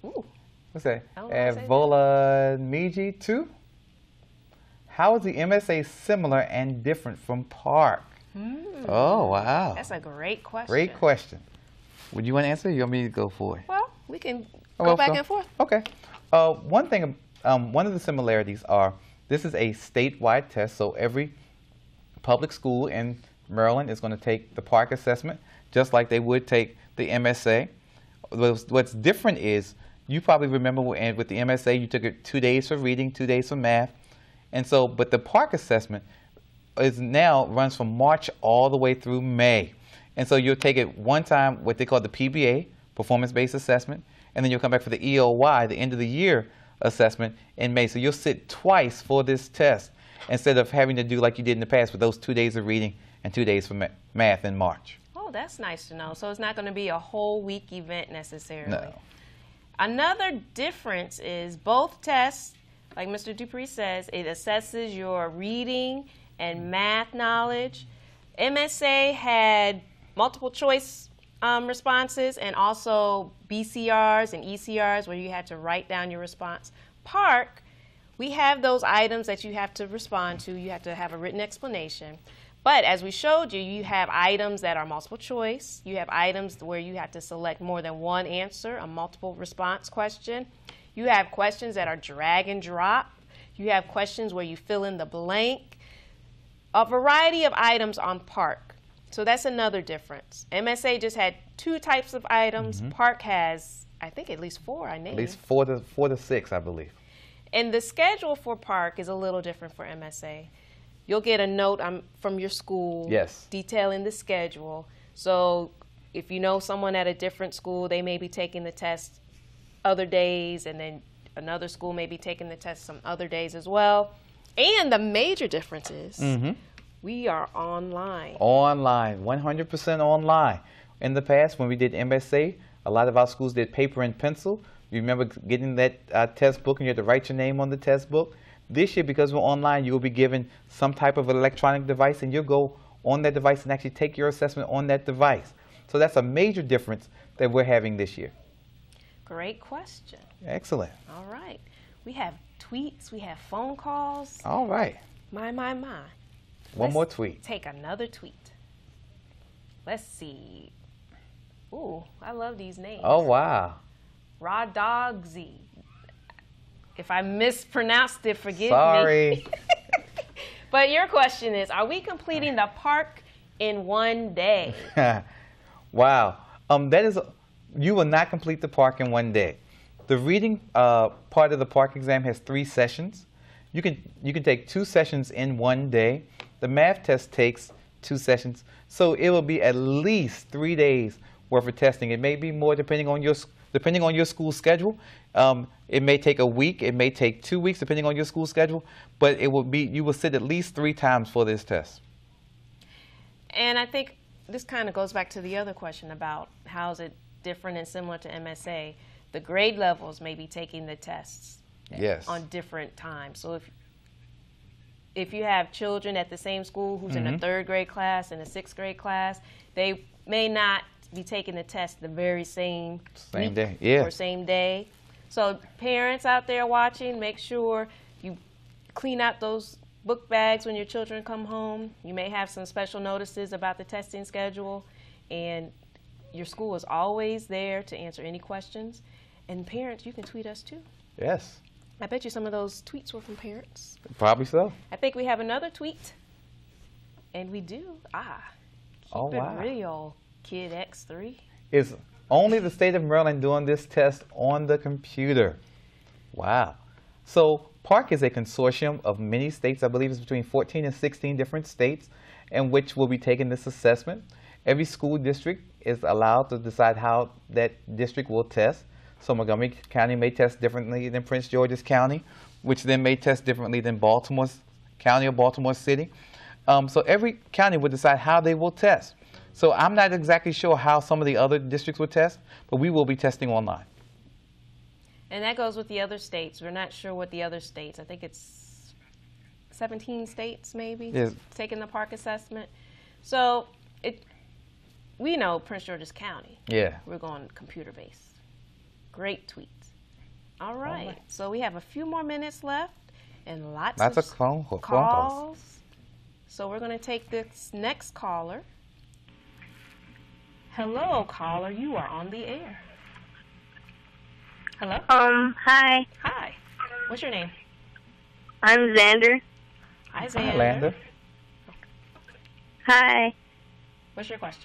Ooh. What's that? I don't know how to say that. Avolamiji two. How is the M S A similar and different from Park? Hmm. Oh, wow. That's a great question. Great question. Would you want to answer? Or you want me to go for it? Well, we can Oh, go well, back so- and forth. Okay. Uh, one thing, um, one of the similarities are this is a statewide test, so every public school in Maryland is going to take the Park assessment, just like they would take the M S A. What's, what's different is you probably remember when- with the M S A, you took it two days for reading, two days for math, and so, but the Park assessment is now runs from March all the way through May. And so you'll take it one time, what they call the P B A, performance-based assessment, and then you'll come back for the E O Y, the end of the year assessment in May. So you'll sit twice for this test instead of having to do like you did in the past with those two days of reading and two days for ma math in March. Oh, that's nice to know. So it's not going to be a whole week event necessarily. No. Another difference is both tests, like Mister Dupree says, it assesses your reading and math knowledge. M S A had multiple choice um, responses and also B C Rs and E C Rs where you had to write down your response. Park, we have those items that you have to respond to. You have to have a written explanation. But as we showed you, you have items that are multiple choice. You have items where you have to select more than one answer, a multiple response question. You have questions that are drag and drop. You have questions where you fill in the blank. A variety of items on Park. So that's another difference. M S A just had two types of items. Mm-hmm. Park has, I think, at least four, I named. At least four to, four to six, I believe. And the schedule for Park is a little different for M S A. You'll get a note um, from your school Yes. detailing the schedule. So if you know someone at a different school, they may be taking the test other days, and then another school may be taking the test some other days as well. And the major difference is Mm-hmm. we are online. Online, one hundred percent online. In the past, when we did M S A, a lot of our schools did paper and pencil. You remember getting that uh, test book and you had to write your name on the test book? This year, because we're online, you will be given some type of electronic device, and you'll go on that device and actually take your assessment on that device. So that's a major difference that we're having this year. Great question. Excellent. All right. We have tweets. We have phone calls. All right. My, my, my. One Let's more tweet. Take another tweet. Let's see. Ooh, I love these names. Oh, wow. Radogzi. If I mispronounced it, forgive Sorry. me. But your question is, are we completing the Park in one day? Wow. Um, that is, you will not complete the Park in one day. The reading uh, part of the Park exam has three sessions. You can, you can take two sessions in one day. The math test takes two sessions. So it will be at least three days worth of testing. It may be more depending on your, depending on your school schedule. Um, it may take a week. It may take two weeks depending on your school schedule. But it will be, you will sit at least three times for this test. And I think this kind of goes back to the other question about how is it different and similar to M S A. The grade levels may be taking the tests Yes. on different times. So if if you have children at the same school who's Mm-hmm. in a third grade class and a sixth grade class, they may not be taking the test the very same Same week day, yeah. or same day. So parents out there watching, make sure you clean out those book bags when your children come home. You may have some special notices about the testing schedule, and your school is always there to answer any questions. And parents, you can tweet us too. Yes. I bet you some of those tweets were from parents. Probably so. I think we have another tweet. And we do. Ah. Keep Oh, it wow. real, Kid X three. It's only the state of Maryland doing this test on the computer. Wow. So Park is a consortium of many states. I believe it's between fourteen and sixteen different states in which will be taking this assessment. Every school district is allowed to decide how that district will test. So Montgomery County may test differently than Prince George's County, which then may test differently than Baltimore County or Baltimore City. Um, so every county will decide how they will test. So I'm not exactly sure how some of the other districts will test, but we will be testing online. And that goes with the other states. We're not sure what the other states, I think it's seventeen states maybe, Yes. taking the Park assessment. So it, we know Prince George's County. Yeah. We're going computer-based. Great tweets. All right. All right. So we have a few more minutes left and lots, Lots of of phone, phone calls. calls. So we're going to take this next caller. Hello, caller. You are on the air. Hello? Um, hi. Hi. What's your name? I'm Xander. Hi, Xander. Hi, Lander. Hi. What's your question?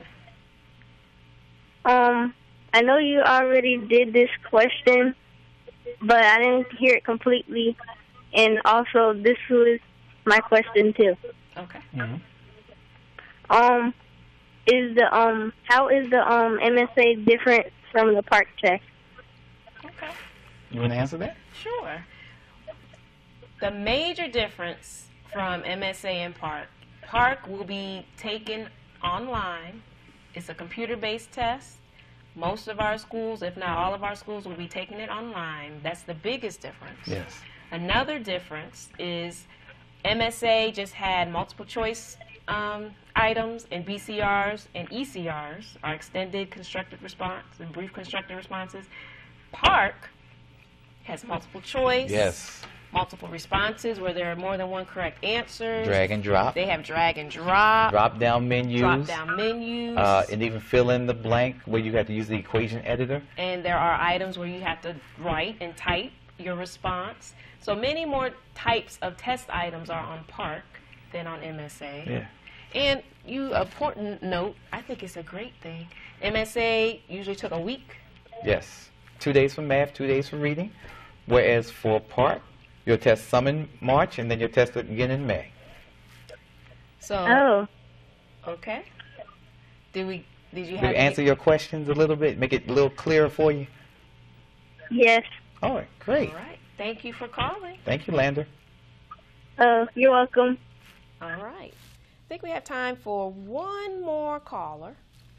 Um, I know you already did this question, but I didn't hear it completely. And also, this was my question too. Okay. Mm-hmm. Um, is the um how is the um M S A different from the park test? Okay. You want to answer that? Sure. The major difference from M S A and Park, Park will be taken online. It's a computer-based test. Most of our schools, if not all of our schools, will be taking it online. That's the biggest difference. Yes. Another difference is M S A just had multiple choice um, items, and B C Rs and E C Rs are extended constructed response and brief constructed responses. Park has multiple choice. Yes. Multiple responses where there are more than one correct answer. Drag and drop. They have drag and drop. Drop down menus. Drop down menus. Uh, and even fill in the blank where you have to use the equation editor. And there are items where you have to write and type your response. So many more types of test items are on Park than on M S A. Yeah. And you, important note, I think it's a great thing. M S A usually took a week. Yes. Two days for math, two days for reading. Whereas for Park, you'll test some in March, and then you'll test it again in May. So, Oh, okay. Did we, did you Did have we any- answer your questions a little bit, make it a little clearer for you? yes. All right, great. All right. Thank you for calling. Thank you, Lander. Oh, you're welcome. All right. I think we have time for one more caller.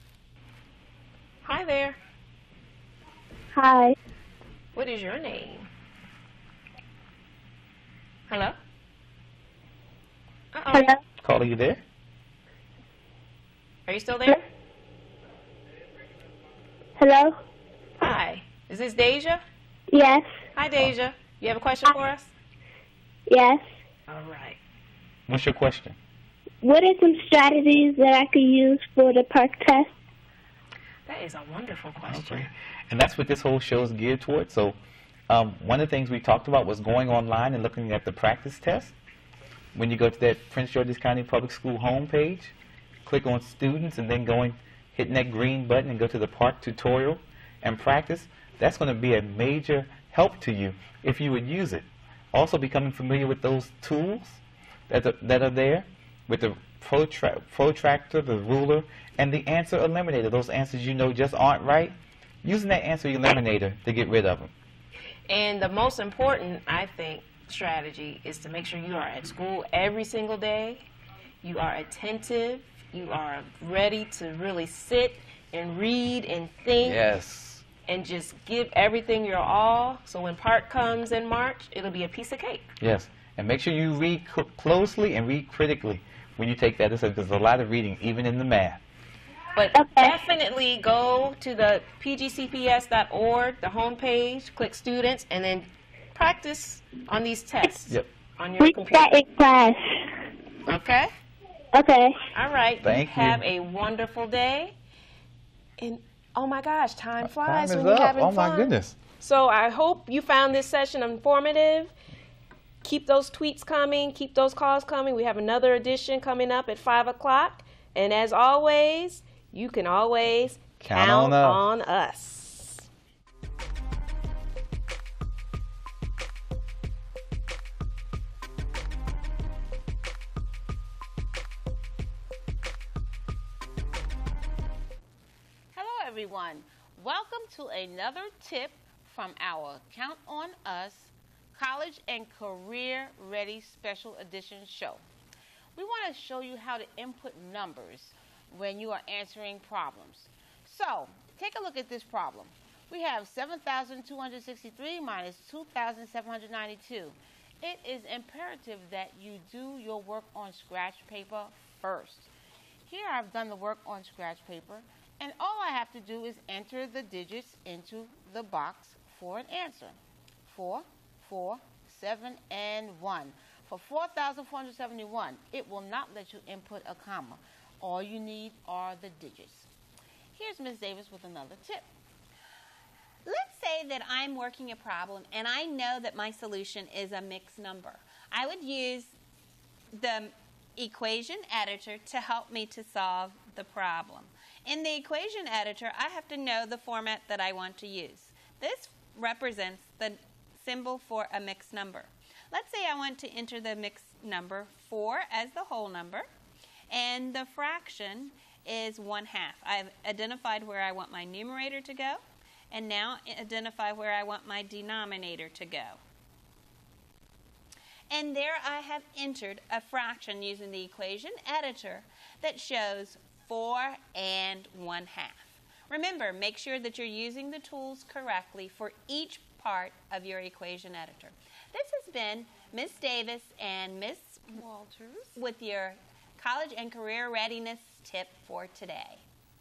Hi there. Hi. What is your name? Hello? Uh-oh. Hello. Caller, you there? Are you still there? Hello. Hi. Is this Deja? Yes. Hi, Deja. You have a question for us? Yes. All right. What's your question? What are some strategies that I could use for the park test? That is a wonderful question. Okay. And that's what this whole show is geared towards. So um, one of the things we talked about was going online and looking at the practice test. When you go to that Prince George's County Public School homepage, click on students and then going, hitting that green button and go to the park tutorial and practice. That's going to be a major help to you if you would use it. Also becoming familiar with those tools that are, that are there, with the protra protractor, the ruler, and the answer eliminator. Those answers you know just aren't right. Using that answer eliminator to get rid of them. And the most important, I think, strategy is to make sure you are at school every single day. You are attentive. You are ready to really sit and read and think. Yes. And just give everything your all. So when Park comes in March, it'll be a piece of cake. Yes. And make sure you read cl closely and read critically when you take that. There's a lot of reading, even in the math. But Okay. definitely go to the P G C P S dot org, the homepage, click students, and then practice on these tests Yep. on your We computer. start in class. Okay? Okay. All right. Thank you. Have a wonderful day. And oh my gosh, time flies Time is when up. you're having Oh fun. my goodness. So I hope you found this session informative. Keep those tweets coming. Keep those calls coming. We have another edition coming up at five o'clock. And as always, you can always Count count, on us. on us. Hello, everyone. Welcome to another tip from our Count on Us College and Career Ready Special Edition show. We want to show you how to input numbers when you are answering problems. So, take a look at this problem. We have seven thousand two hundred sixty-three minus two thousand seven hundred ninety-two. It is imperative that you do your work on scratch paper first. Here I've done the work on scratch paper, and all I have to do is enter the digits into the box for an answer. four, four, seven, and one. For four thousand four hundred seventy-one, it will not let you input a comma. All you need are the digits. Here's Miz Davis with another tip. Let's say that I'm working a problem and I know that my solution is a mixed number. I would use the equation editor to help me to solve the problem. In the equation editor, I have to know the format that I want to use. This represents the symbol for a mixed number. Let's say I want to enter the mixed number four as the whole number, and the fraction is one half. I've identified where I want my numerator to go, and now identify where I want my denominator to go. And there I have entered a fraction using the equation editor that shows four and one half. Remember, make sure that you're using the tools correctly for each part of your equation editor. This has been Miz Davis and Miz Walters with your college and career readiness tip for today.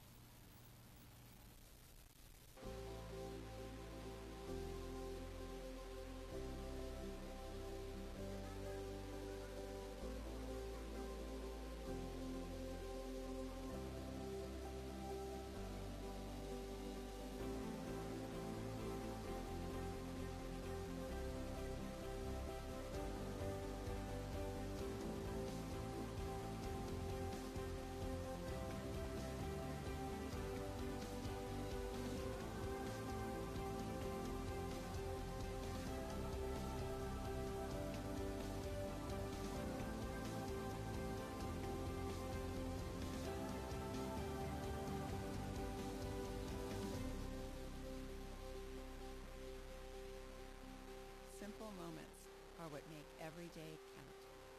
Simple moments are what make every day count.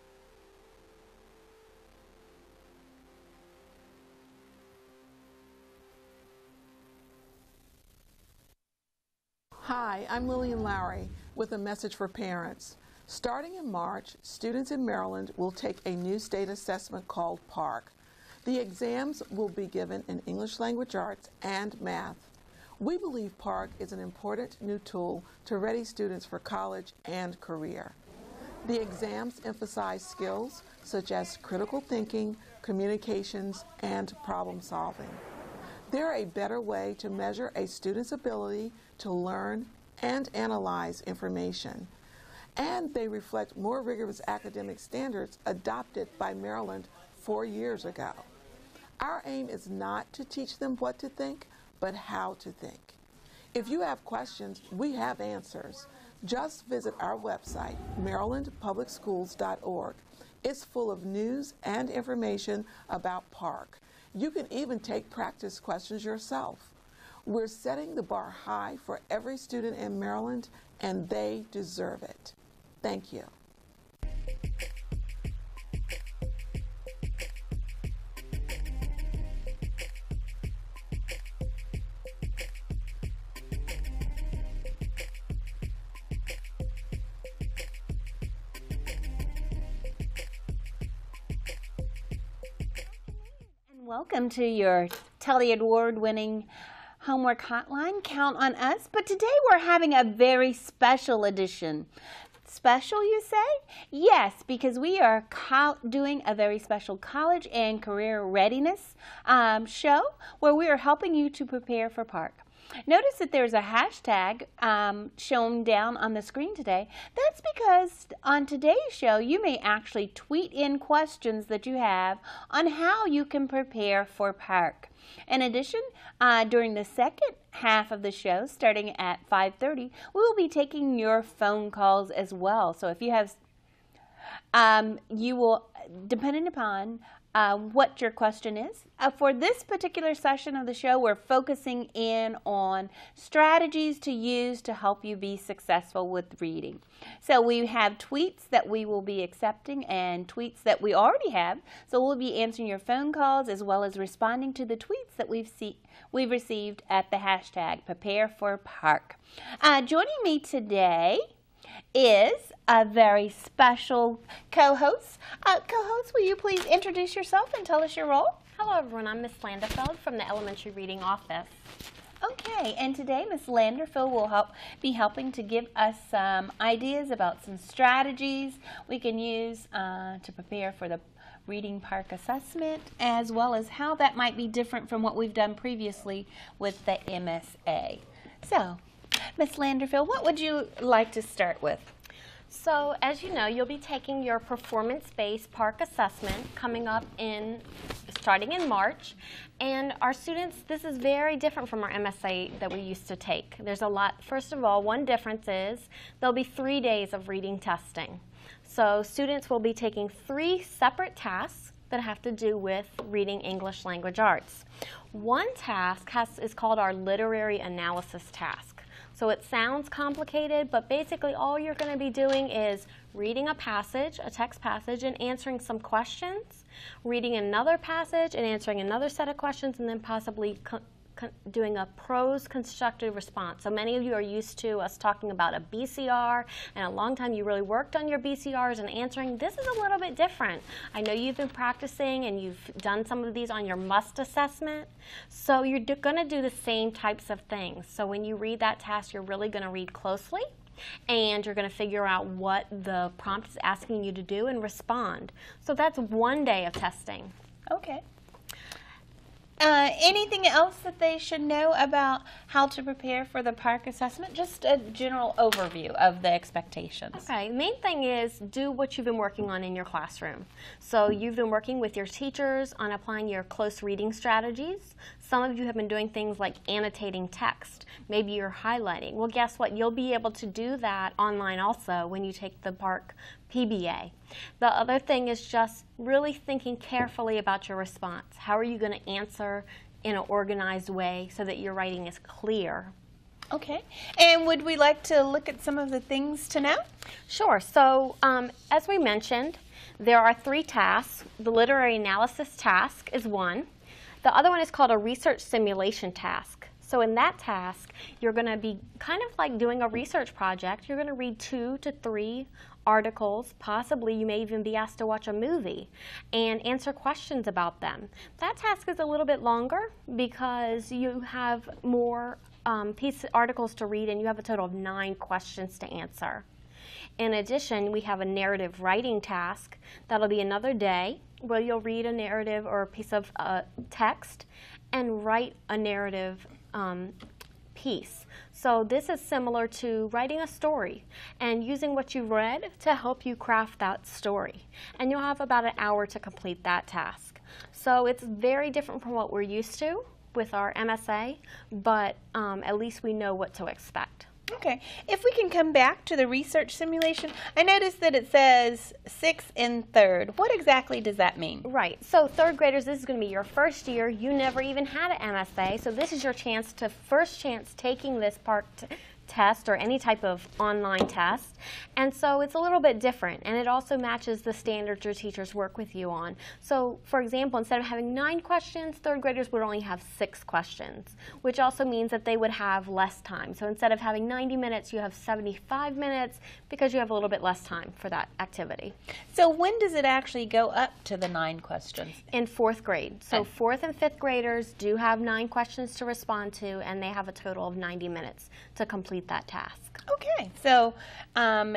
Hi, I'm Lillian Lowry with a message for parents. Starting in March, students in Maryland will take a new state assessment called PARCC. The exams will be given in English language arts and math. We believe PARCC is an important new tool to ready students for college and career. The exams emphasize skills such as critical thinking, communications, and problem solving. They're a better way to measure a student's ability to learn and analyze information. And they reflect more rigorous academic standards adopted by Maryland four years ago. Our aim is not to teach them what to think, but how to think. If you have questions, we have answers. Just visit our website, maryland public schools dot org. It's full of news and information about PARCC. You can even take practice questions yourself. We're setting the bar high for every student in Maryland, and they deserve it. Thank you. Welcome to your Telly Award-winning homework hotline, Count on Us. But today we're having a very special edition. Special, you say? Yes, because we are doing a very special college and career readiness um, show where we are helping you to prepare for PARCC. Notice that there's a hashtag um, shown down on the screen today. That's because on today's show, you may actually tweet in questions that you have on how you can prepare for PARCC. In addition, uh, during the second half of the show, starting at five thirty, we will be taking your phone calls as well. So if you have, um, you will, depending upon Uh, what your question is. Uh, for this particular session of the show, we're focusing in on strategies to use to help you be successful with reading. So we have tweets that we will be accepting and tweets that we already have. So we'll be answering your phone calls as well as responding to the tweets that we've see we've received at the hashtag Prepare for PARCC. Uh, joining me today is a very special co-host. Uh, co-host, will you please introduce yourself and tell us your role? Hello, everyone. I'm Miss Landefeld from the Elementary Reading Office. Okay, and today Miss Landerfield will help be helping to give us some ideas about some strategies we can use uh, to prepare for the Reading Park Assessment, as well as how that might be different from what we've done previously with the M S A. So, Miss Landerfield, what would you like to start with? So, as you know, you'll be taking your performance-based park assessment coming up in, starting in March. And our students, this is very different from our M S A that we used to take. There's a lot, first of all, one difference is there'll be three days of reading testing. So students will be taking three separate tasks that have to do with reading English language arts. One task has, is called our literary analysis task. So it sounds complicated, but basically all you're going to be doing is reading a passage, a text passage, and answering some questions, reading another passage and answering another set of questions, and then possibly co co doing a prose constructive response. So many of you are used to us talking about a B C R, and a long time you really worked on your B C Rs and answering. This is a little bit different. I know you've been practicing and you've done some of these on your MUST assessment, so you're going to do the same types of things. So when you read that task, you're really going to read closely, and you're going to figure out what the prompt is asking you to do and respond. So that's one day of testing. Okay. Uh, anything else that they should know about how to prepare for the park assessment? Just a general overview of the expectations. Okay, the main thing is do what you've been working on in your classroom. So you've been working with your teachers on applying your close reading strategies. Some of you have been doing things like annotating text. Maybe you're highlighting. Well, guess what? You'll be able to do that online also when you take the park P B A. The other thing is just really thinking carefully about your response. How are you going to answer in an organized way so that your writing is clear? Okay. And would we like to look at some of the things to know? Sure. So um, as we mentioned, there are three tasks. The literary analysis task is one. The other one is called a research simulation task. So in that task, you're going to be kind of like doing a research project. You're going to read two to three articles. Possibly you may even be asked to watch a movie and answer questions about them. That task is a little bit longer because you have more um, piece articles to read, and you have a total of nine questions to answer. In addition, we have a narrative writing task. That'll be another day where you'll read a narrative or a piece of uh, text and write a narrative um, piece. So this is similar to writing a story and using what you've read to help you craft that story. And you'll have about an hour to complete that task. So it's very different from what we're used to with our M S A, but um, at least we know what to expect. Okay. If we can come back to the research simulation, I noticed that it says sixth and third. What exactly does that mean? Right. So third graders, this is going to be your first year. You never even had an M S A, so this is your chance to first chance taking this part test or any type of online test. And so it's a little bit different, and it also matches the standards your teachers work with you on. So for example, instead of having nine questions, third graders would only have six questions, which also means that they would have less time. So instead of having ninety minutes, you have seventy-five minutes because you have a little bit less time for that activity. So when does it actually go up to the nine questions? In fourth grade. So fourth and fifth graders do have nine questions to respond to, and they have a total of ninety minutes to complete that task. Okay, so um,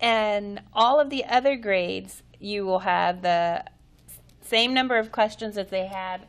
and all of the other grades, you will have the same number of questions as they have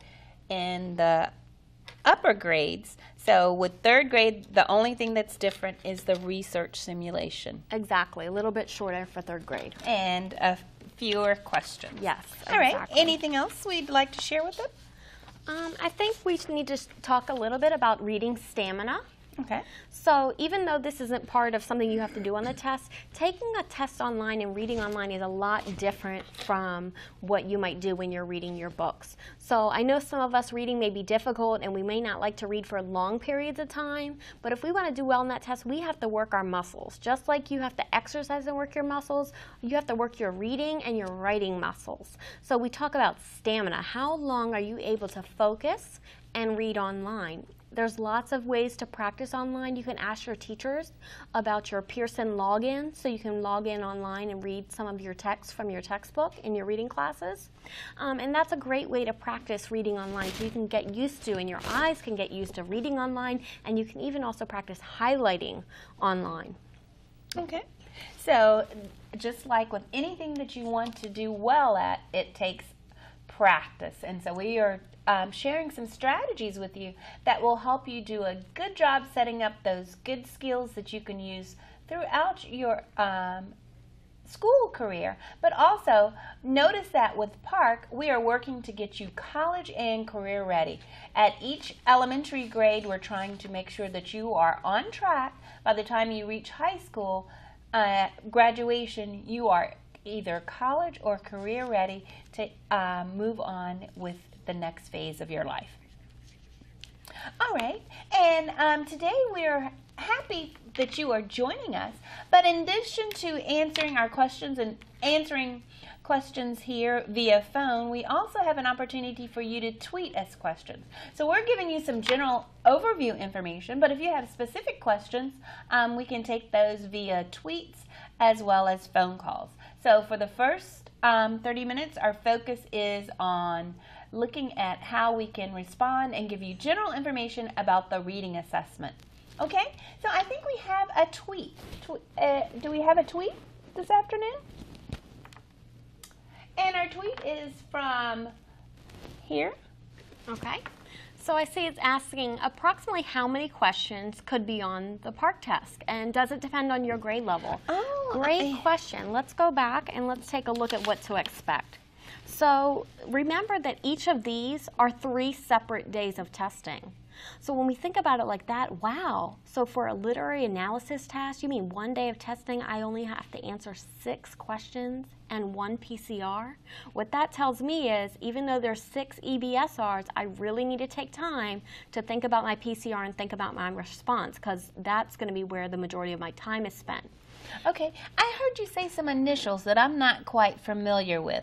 in the upper grades. So with third grade, the only thing that's different is the research simulation. Exactly, a little bit shorter for third grade. And uh, fewer questions. Yes, All right, exactly. anything else we'd like to share with them? Um, I think we need to talk a little bit about reading stamina. Okay. So even though this isn't part of something you have to do on the test, taking a test online and reading online is a lot different from what you might do when you're reading your books. So I know some of us reading may be difficult and we may not like to read for long periods of time, but if we want to do well in that test, we have to work our muscles. Just like you have to exercise and work your muscles, you have to work your reading and your writing muscles. So we talk about stamina. How long are you able to focus and read online? there's lots of ways to practice online. You can ask your teachers about your Pearson login, so you can log in online and read some of your text from your textbook in your reading classes. Um, and that's a great way to practice reading online, so you can get used to, and your eyes can get used to reading online, and you can even also practice highlighting online. Okay. So just like with anything that you want to do well at, it takes practice. And so we are um, sharing some strategies with you that will help you do a good job setting up those good skills that you can use throughout your um, school career. But also notice that with Park, we are working to get you college and career ready. At each elementary grade, we're trying to make sure that you are on track. By the time you reach high school uh, graduation, you are either college or career ready to uh, move on with the next phase of your life. All right, and um, today we're happy that you are joining us, but in addition to answering our questions and answering questions here via phone, we also have an opportunity for you to tweet us questions. So we're giving you some general overview information, but if you have specific questions, um, we can take those via tweets as well as phone calls. So for the first um, thirty minutes, our focus is on looking at how we can respond and give you general information about the reading assessment. Okay, so I think we have a tweet. Tw uh, do we have a tweet this afternoon? And our tweet is from here. Okay. So I see it's asking approximately how many questions could be on the Park test, and does it depend on your grade level? Oh, great I... question. Let's go back and let's take a look at what to expect. So remember that each of these are three separate days of testing. So when we think about it like that, wow. So for a literary analysis task, you mean one day of testing, I only have to answer six questions and one P C R? What that tells me is, even though there's six E B S Rs, I really need to take time to think about my P C R and think about my response, because that's going to be where the majority of my time is spent. Okay, I heard you say some initials that I'm not quite familiar with.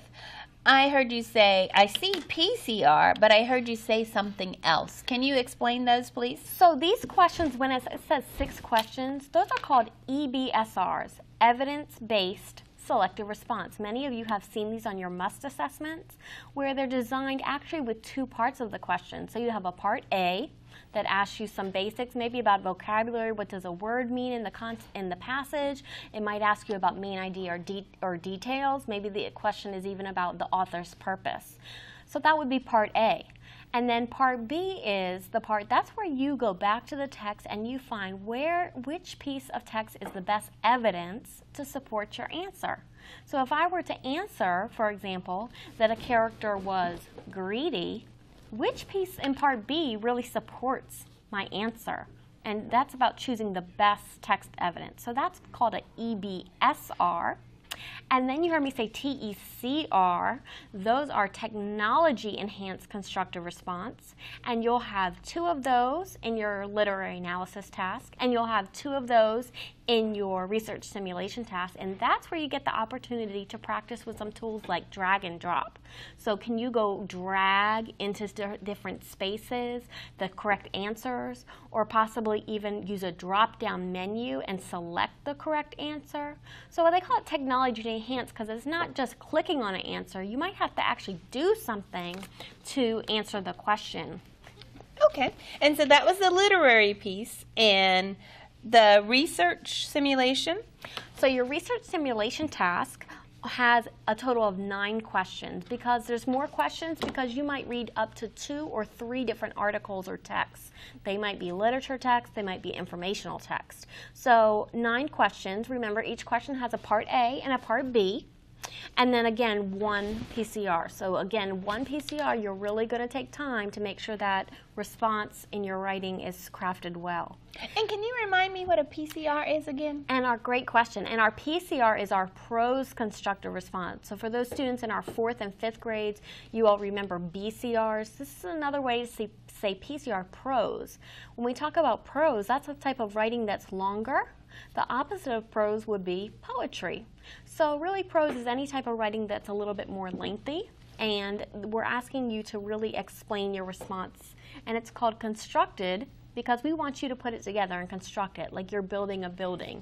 I heard you say, I see P C R, but I heard you say something else. Can you explain those, please? So these questions, when it says six questions, those are called E B S Rs, evidence-based selective response. Many of you have seen these on your MUST assessments, where they're designed actually with two parts of the question. So you have a part A that asks you some basics, maybe about vocabulary. What does a word mean in the con in the passage? It might ask you about main idea or, de or details. Maybe the question is even about the author's purpose. So that would be part A. And then part B is the part, that's where you go back to the text and you find where, which piece of text is the best evidence to support your answer. So if I were to answer, for example, that a character was greedy, which piece in part B really supports my answer? And that's about choosing the best text evidence. So that's called an E B S R. And then you heard me say T E C R. Those are technology-enhanced constructive response. And you'll have two of those in your literary analysis task, and you'll have two of those in your research simulation task. And that's where you get the opportunity to practice with some tools like drag and drop. So can you go drag into different spaces the correct answers, or possibly even use a drop-down menu and select the correct answer? So they call it technology enhanced because it's not just clicking on an answer. You might have to actually do something to answer the question. Okay, and so that was the literary piece. And the research simulation? So your research simulation task has a total of nine questions, because there's more questions because you might read up to two or three different articles or texts. They might be literature text, they might be informational text. So nine questions. Remember, each question has a part A and a part B. And then again, one P C R. So again, one P C R, you're really going to take time to make sure that response in your writing is crafted well. And can you remind me what a P C R is again? And our great question. And our P C R is our prose constructive response. So for those students in our fourth and fifth grades, you all remember B C Rs. This is another way to see, say P C R, prose. When we talk about prose, that's a type of writing that's longer. The opposite of prose would be poetry. So really, prose is any type of writing that's a little bit more lengthy, and we're asking you to really explain your response. And it's called constructed because we want you to put it together and construct it like you're building a building.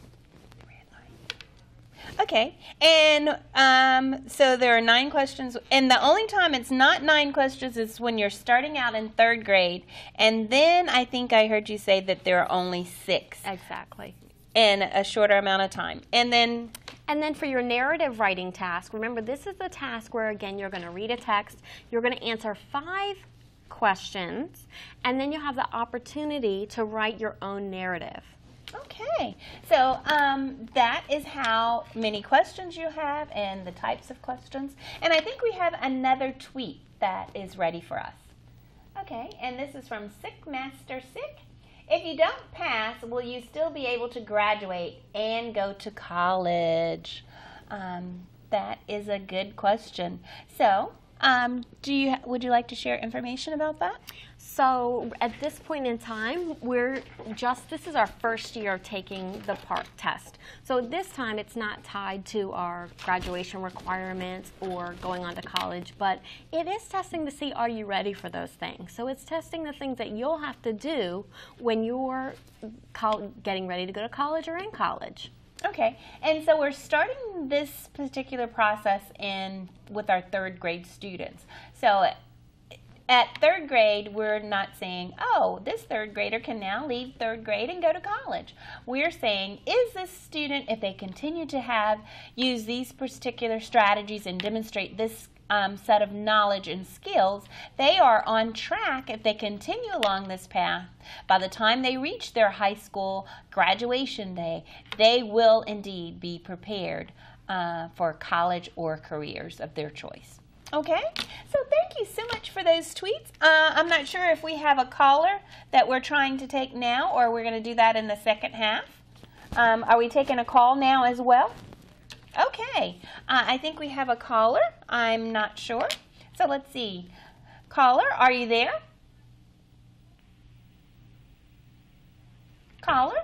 Okay, and um, so there are nine questions, and the only time it's not nine questions is when you're starting out in third grade, and then I think I heard you say that there are only six. Exactly. In a shorter amount of time. And then And then for your narrative writing task, remember this is the task where, again, you're going to read a text, you're going to answer five questions, and then you'll have the opportunity to write your own narrative. Okay, so um, that is how many questions you have and the types of questions. And I think we have another tweet that is ready for us. Okay, and this is from Sick Master Sick. If you don't pass, will you still be able to graduate and go to college? Um, that is a good question. So, um, do you would you like to share information about that? So at this point in time, we're just, this is our first year of taking the PARCC test. So this time it's not tied to our graduation requirements or going on to college, but it is testing to see, are you ready for those things? So it's testing the things that you'll have to do when you're getting ready to go to college or in college. Okay, and so we're starting this particular process in with our third grade students. So at third grade, we're not saying, oh, this third grader can now leave third grade and go to college. We're saying, is this student, if they continue to have, use these particular strategies and demonstrate this um, set of knowledge and skills, they are on track if they continue along this path. By the time they reach their high school graduation day, they will indeed be prepared uh, for college or careers of their choice. Okay, so thank you so much for those tweets. Uh, I'm not sure if we have a caller that we're trying to take now, or we're going to do that in the second half. Um, are we taking a call now as well? Okay, uh, I think we have a caller. I'm not sure. So let's see. Caller, are you there? Caller?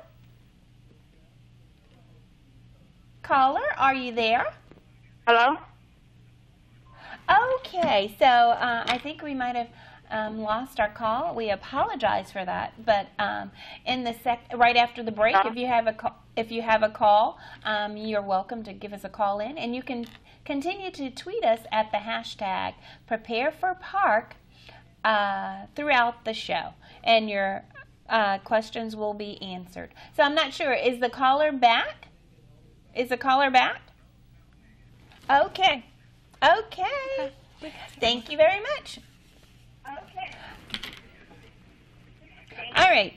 Caller, are you there? Hello? Okay, so uh, I think we might have um, lost our call. We apologize for that. But um, in the sec, right after the break, if you have a call, if you have a call, um, you're welcome to give us a call in, and you can continue to tweet us at the hashtag Prepare for PARCC uh, throughout the show, and your uh, questions will be answered. So I'm not sure. Is the caller back? Is the caller back? Okay. Okay. Thank you very much. Okay. All right.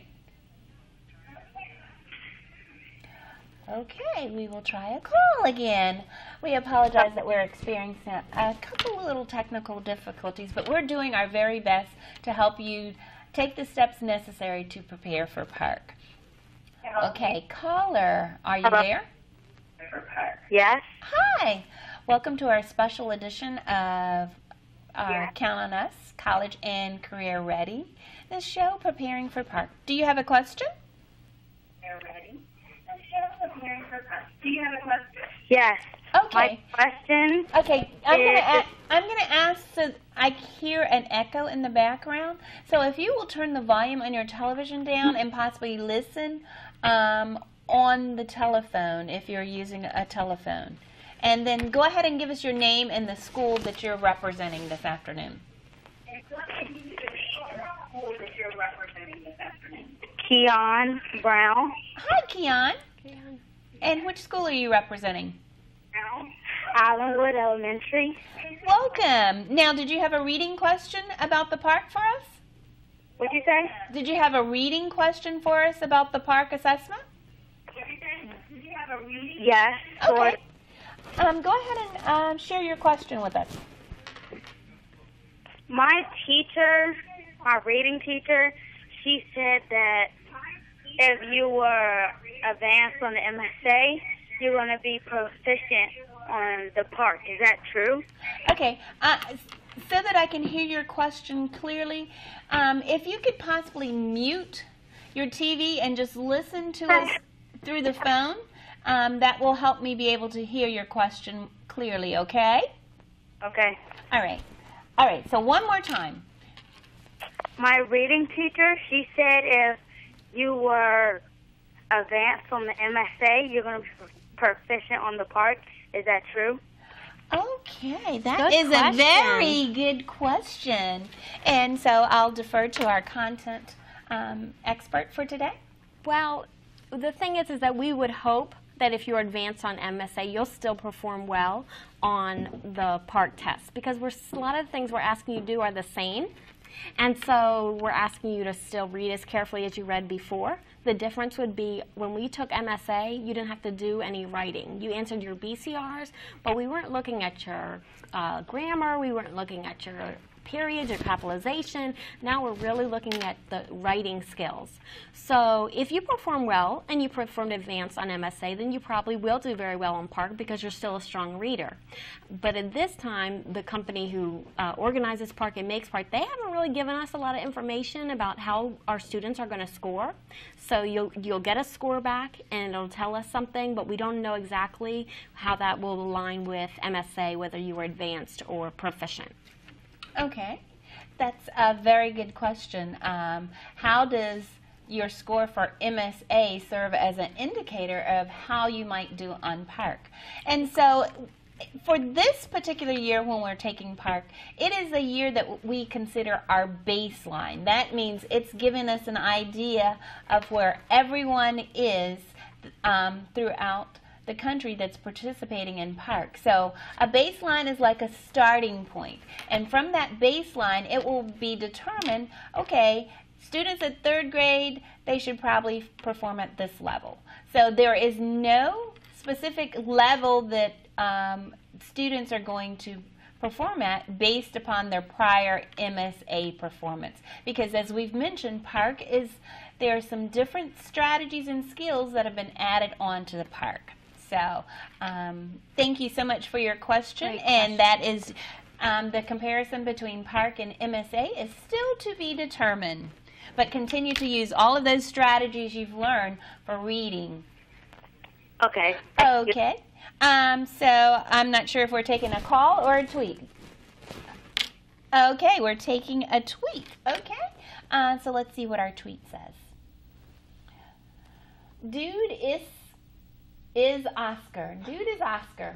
Okay, we will try a call again. We apologize that we're experiencing a couple little technical difficulties, but we're doing our very best to help you take the steps necessary to prepare for PARCC. Okay, caller, are you there? Yes. Hi. Welcome to our special edition of our Count on Us, College and Career Ready, this show preparing for PARCC. Do you have a question? Ready. This show preparing for PARCC. Do you have a question? Yes. Okay. My question. Okay, I'm is, gonna I'm gonna ask so I hear an echo in the background. So if you will turn the volume on your television down and possibly listen um, on the telephone if you're using a telephone. And then go ahead and give us your name and the school that you're representing this afternoon. Keon Brown. Hi, Keon. Keon. And which school are you representing? Allenwood Elementary. Welcome. Now, did you have a reading question about the PARCC for us? What'd you say? Did you have a reading question for us about the PARCC assessment? Did you have a reading? Yes. Okay. Um, go ahead and um, share your question with us. My teacher, my reading teacher, she said that if you were advanced on the M S A, you're going to be proficient on the PARCC. Is that true? Okay. Uh, so that I can hear your question clearly, um, if you could possibly mute your T V and just listen to us through the phone, um, that will help me be able to hear your question clearly, okay? Okay. All right. All right, so one more time. my reading teacher, she said if you were advanced on the M S A, you're going to be proficient on the PARCC. Is that true? Okay, that Good is question. a very good question. And so I'll defer to our content um, expert for today. Well, the thing is, is that we would hope that if you're advanced on M S A, you'll still perform well on the PARCC test, because we're, a lot of the things we're asking you to do are the same. And so we're asking you to still read as carefully as you read before. The difference would be when we took M S A, you didn't have to do any writing. You answered your B C Rs, but we weren't looking at your uh, grammar, we weren't looking at your periods, your capitalization. Now we're really looking at the writing skills. So if you perform well and you performed advanced on M S A, then you probably will do very well on PARCC because you're still a strong reader. But at this time, the company who uh, organizes PARCC and makes PARCC, they haven't really given us a lot of information about how our students are going to score. So you'll, you'll get a score back and it'll tell us something, but we don't know exactly how that will align with M S A, whether you were advanced or proficient. Okay, that's a very good question. Um, how does your score for M S A serve as an indicator of how you might do on PARCC? And so for this particular year when we're taking PARCC, it is a year that we consider our baseline. That means it's giving us an idea of where everyone is um, throughout the country that's participating in PARCC. So a baseline is like a starting point. And from that baseline, it will be determined, okay, students at third grade, they should probably perform at this level. So there is no specific level that um, students are going to perform at based upon their prior M S A performance. Because as we've mentioned, PARCC is, there are some different strategies and skills that have been added on to the PARCC. So um, thank you so much for your question. Great And question. that is um, the comparison between PARCC and M S A is still to be determined. But continue to use all of those strategies you've learned for reading. Okay. Okay. Um, so I'm not sure if we're taking a call or a tweet. Okay, we're taking a tweet. Okay. Uh, so let's see what our tweet says. Dude is is Oscar. Dude is Oscar.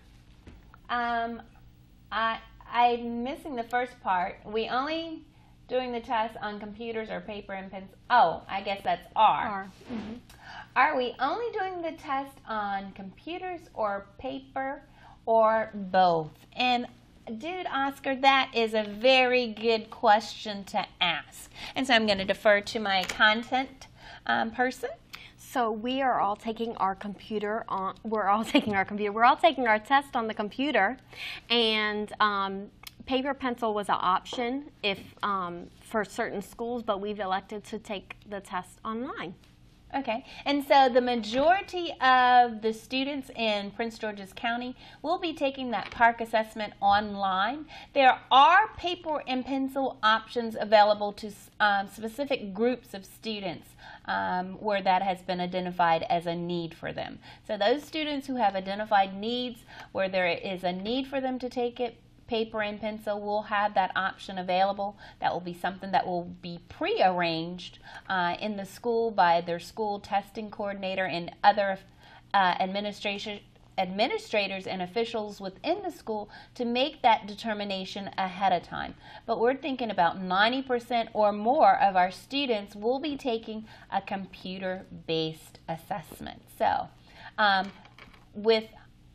Um, I I'm missing the first part. We only doing the test on computers or paper and pencil. Oh, I guess that's R. R. Mm-hmm. Are we only doing the test on computers or paper or both? And dude, Oscar, that is a very good question to ask. And so I'm going to defer to my content um, person. So we are all taking our computer on, we're all taking our computer, we're all taking our test on the computer, and um, paper pencil was an option if um, for certain schools, but we've elected to take the test online. Okay, and so the majority of the students in Prince George's County will be taking that PARCC assessment online. There are paper and pencil options available to um, specific groups of students um, where that has been identified as a need for them. So those students who have identified needs where there is a need for them to take it, paper and pencil will have that option available. That will be something that will be pre-arranged uh, in the school by their school testing coordinator and other uh, administration administrators and officials within the school to make that determination ahead of time. But we're thinking about ninety percent or more of our students will be taking a computer-based assessment. So um, with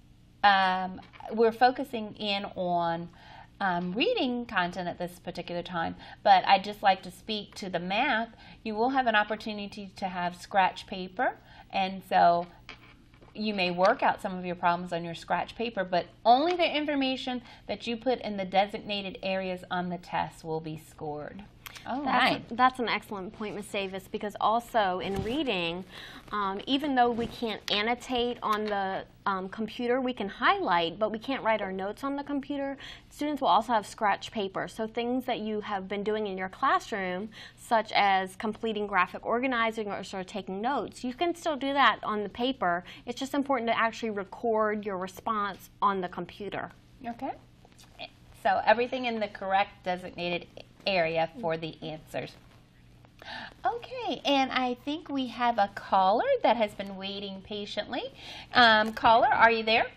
Um, we're focusing in on um, reading content at this particular time, but I'd just like to speak to the math. You will have an opportunity to have scratch paper, and so you may work out some of your problems on your scratch paper, but only the information that you put in the designated areas on the test will be scored. All That's, right. a, that's an excellent point, Miz Davis, because also in reading, um, even though we can't annotate on the um, computer, we can highlight, but we can't write our notes on the computer. Students will also have scratch paper. So things that you have been doing in your classroom, such as completing graphic organizing or sort of taking notes, you can still do that on the paper. It's just important to actually record your response on the computer. Okay. So everything in the correct designated area for the answers. Okay, and I think we have a caller that has been waiting patiently. Um, caller, are you there?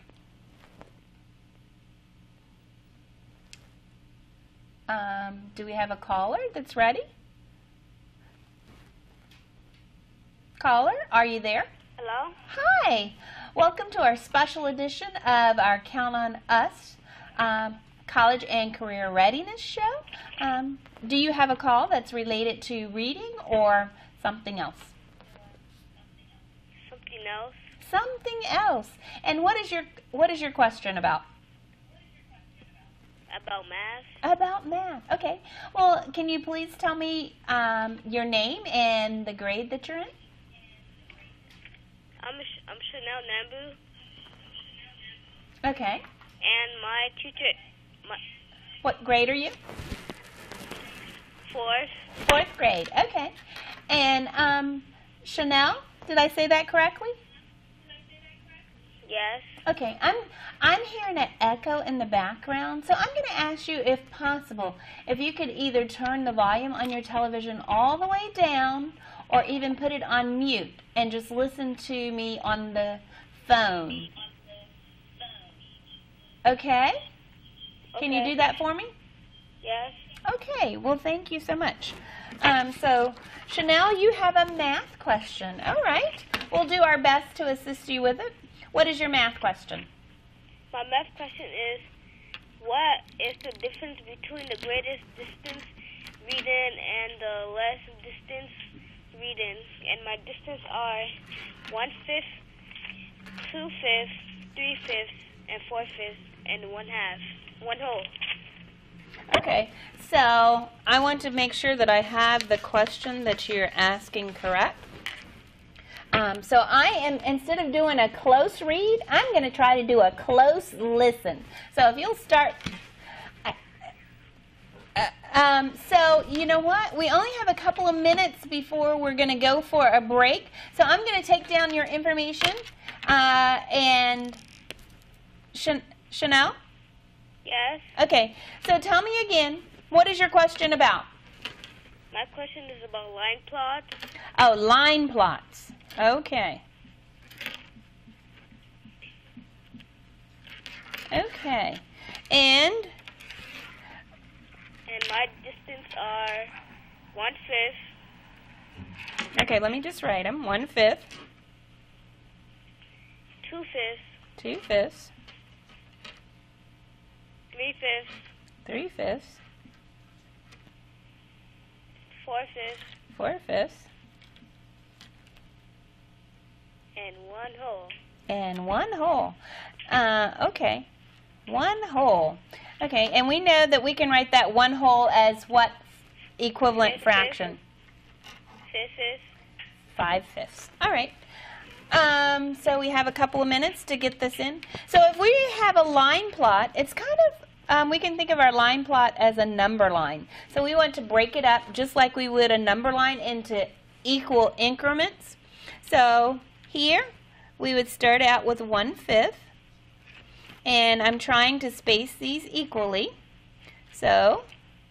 Um, do we have a caller that's ready? Caller, are you there? Hello? Hi. Welcome to our special edition of our Count on Us um, College and Career Readiness Show. Um, do you have a call that's related to reading or something else? Something else? Something else. And what is your what is your question about? About math. About math. Okay. Well, can you please tell me um, your name and the grade that you're in? I'm Sh- I'm Chanel Nambu, Okay. and my teacher, my What grade are you? fourth. Fourth grade. Okay. And um, Chanel, did I say that correctly? Yes. Okay, I'm I'm hearing an echo in the background, so I'm going to ask you, if possible, if you could either turn the volume on your television all the way down, or even put it on mute and just listen to me on the phone. Okay? Can you Okay. do that for me? Yes. Okay, well, thank you so much. Um, so, Chanel, you have a math question. All right, we'll do our best to assist you with it. What is your math question? My math question is, what is the difference between the greatest distance reading and the less distance reading? And my distance are one fifth, two fifths, three fifths, and four fifths, and one half, one whole. Okay, so I want to make sure that I have the question that you're asking correct. Um, so I am, instead of doing a close read, I'm going to try to do a close listen. So if you'll start... Uh, um, so you know what? We only have a couple of minutes before we're going to go for a break. So I'm going to take down your information. Uh, and Ch- Chanel? Yes. Okay, so tell me again, what is your question about? My question is about line plots. Oh, line plots. Okay. Okay. And? And my distance are one fifth, Okay, let me just write them. One fifth, two fifths, two fifths, three fifths, three fifths, four fifths, four fifths, and one whole. and one whole. Uh, okay, one whole. Okay, and we know that we can write that one whole as what equivalent Fifth, fraction? Fifth, fifth. Five fifths. All right. Um, so we have a couple of minutes to get this in. So if we have a line plot, it's kind of, um, we can think of our line plot as a number line. So we want to break it up just like we would a number line into equal increments. So here we would start out with one fifth. And I'm trying to space these equally. So,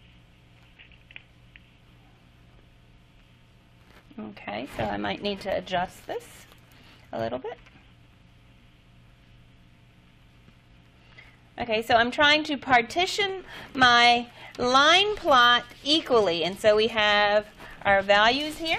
okay, so I might need to adjust this a little bit. Okay, so I'm trying to partition my line plot equally. And so we have our values here.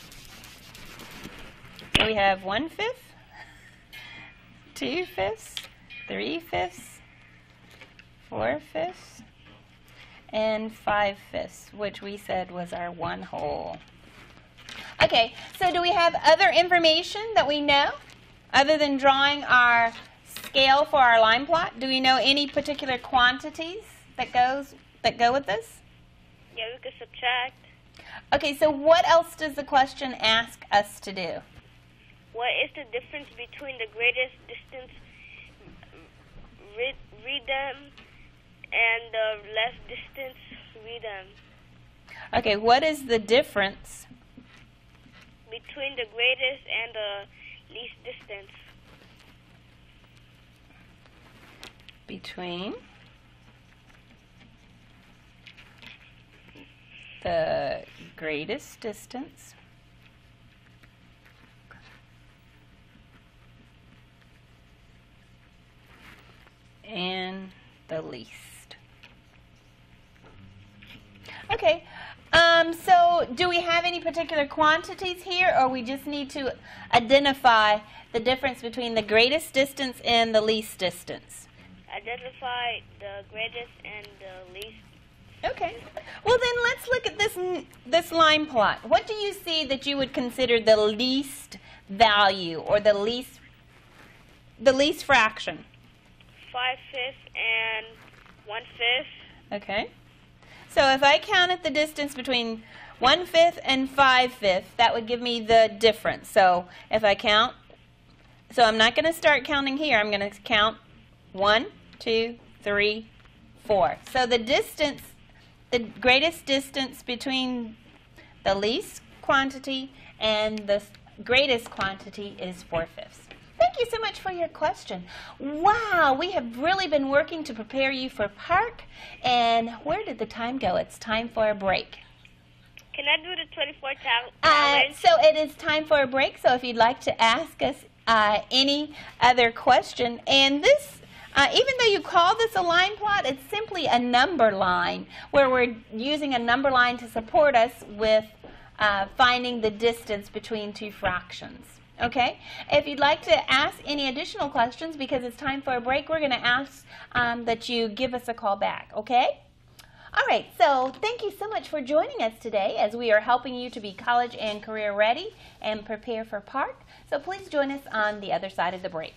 So we have one fifth, two fifths, three fifths, four fifths, and five fifths, which we said was our one whole. Okay, so do we have other information that we know other than drawing our scale for our line plot? Do we know any particular quantities that goes that go with this? Yeah, we could subtract. Okay, so what else does the question ask us to do? What is the difference between the greatest distance read, read them and the less distance read them? Okay, what is the difference Between the greatest and the least distance. between the greatest distance and the least. Okay, um, so do we have any particular quantities here, or we just need to identify the difference between the greatest distance and the least distance? Identify the greatest and the least. Okay. Well, then let's look at this this line plot. What do you see that you would consider the least value or the least the least fraction? Five fifths and one fifth. Okay. So if I counted the distance between one fifth and five fifths, that would give me the difference. So if I count, so I'm not going to start counting here. I'm going to count one, two, three, four. So the distance, the greatest distance between the least quantity and the greatest quantity is four fifths. Thank you so much for your question. Wow, we have really been working to prepare you for Park. And where did the time go? It's time for a break. Can I do the twenty-four challenge? Uh, so it is time for a break. So if you'd like to ask us uh, any other question, and this, uh, even though you call this a line plot, it's simply a number line where we're using a number line to support us with uh, finding the distance between two fractions. Okay, if you'd like to ask any additional questions, because it's time for a break, we're going to ask um, that you give us a call back, okay? All right, so thank you so much for joining us today as we are helping you to be college and career ready and prepare for Park. So please join us on the other side of the break.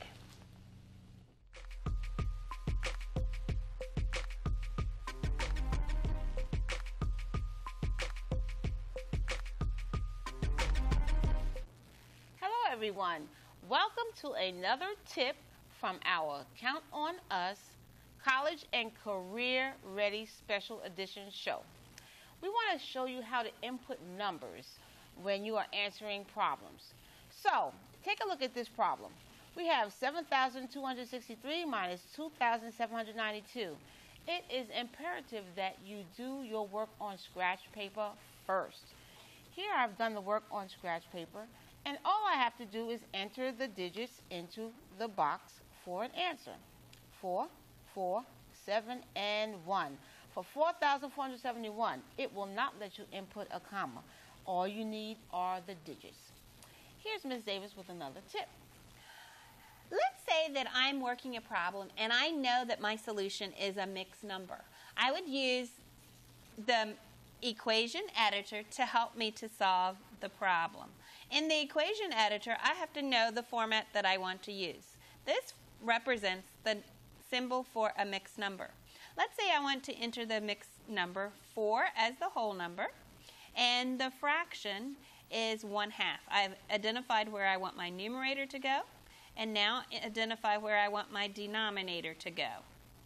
Everyone, welcome to another tip from our Count on Us College and Career Ready Special Edition show. We want to show you how to input numbers when you are answering problems. So, take a look at this problem. We have seven thousand two hundred sixty-three minus two thousand seven hundred ninety-two. It is imperative that you do your work on scratch paper first. Here I've done the work on scratch paper. And all I have to do is enter the digits into the box for an answer. four, four, seven, and one. For four thousand four hundred seventy-one, it will not let you input a comma. All you need are the digits. Here's Miz Davis with another tip. Let's say that I'm working a problem and I know that my solution is a mixed number. I would use the equation editor to help me to solve the problem. In the equation editor, I have to know the format that I want to use. This represents the symbol for a mixed number. Let's say I want to enter the mixed number four as the whole number, and the fraction is one half. I've identified where I want my numerator to go, and now identify where I want my denominator to go.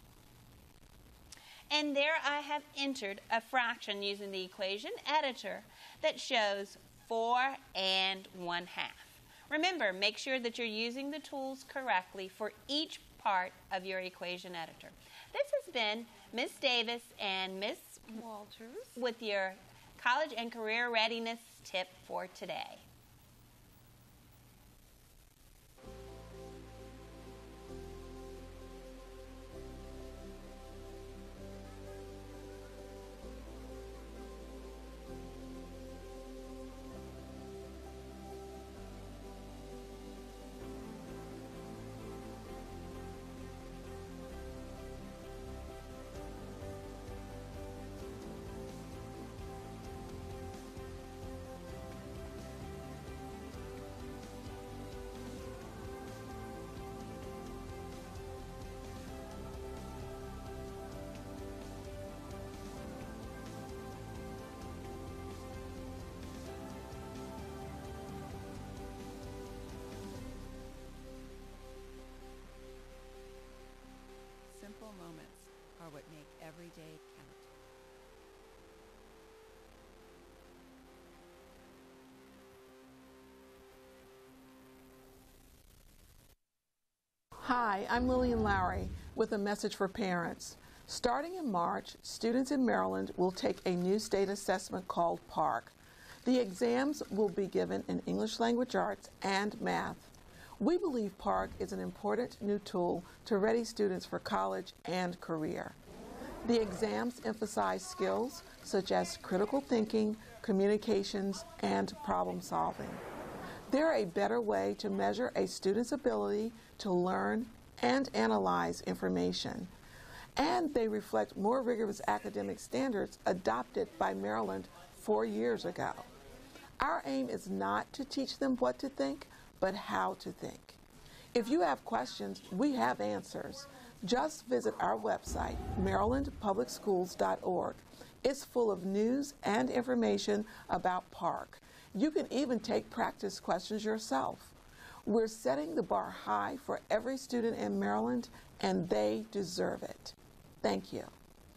And there I have entered a fraction using the equation editor that shows four and one half. Remember, make sure that you're using the tools correctly for each part of your equation editor. This has been Miz Davis and Miz Walters with your college and career readiness tip for today. Simple moments are what make every day count. Hi, I'm Lillian Lowry with a message for parents. Starting in March, students in Maryland will take a new state assessment called PARCC. The exams will be given in English Language Arts and math. We believe PARCC is an important new tool to ready students for college and career. The exams emphasize skills such as critical thinking, communications, and problem solving. They're a better way to measure a student's ability to learn and analyze information. And they reflect more rigorous academic standards adopted by Maryland four years ago. Our aim is not to teach them what to think, but how to think. If you have questions, we have answers. Just visit our website, maryland public schools dot org. It's full of news and information about PARCC. You can even take practice questions yourself. We're setting the bar high for every student in Maryland, and they deserve it. Thank you.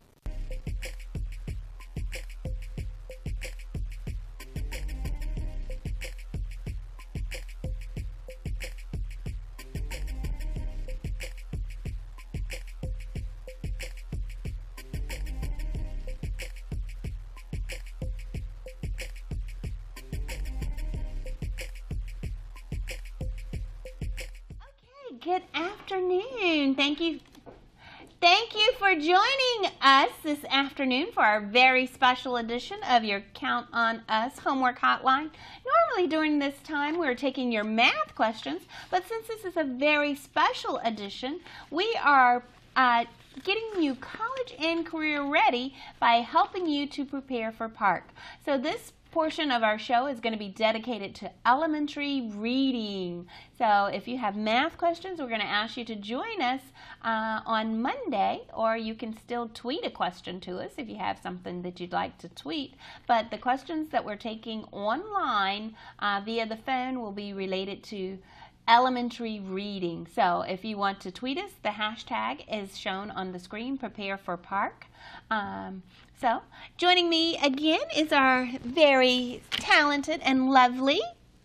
Good afternoon. Thank you. Thank you for joining us this afternoon for our very special edition of your Count on Us Homework Hotline. Normally during this time we're taking your math questions, but since this is a very special edition, we are uh, getting you college and career ready by helping you to prepare for PARCC. So this portion of our show is going to be dedicated to elementary reading. So if you have math questions, we're going to ask you to join us uh, on Monday, or you can still tweet a question to us if you have something that you'd like to tweet. But the questions that we're taking online uh, via the phone will be related to elementary reading. So if you want to tweet us, the hashtag is shown on the screen, Prepare for PARCC. Um, so joining me again is our very talented and lovely.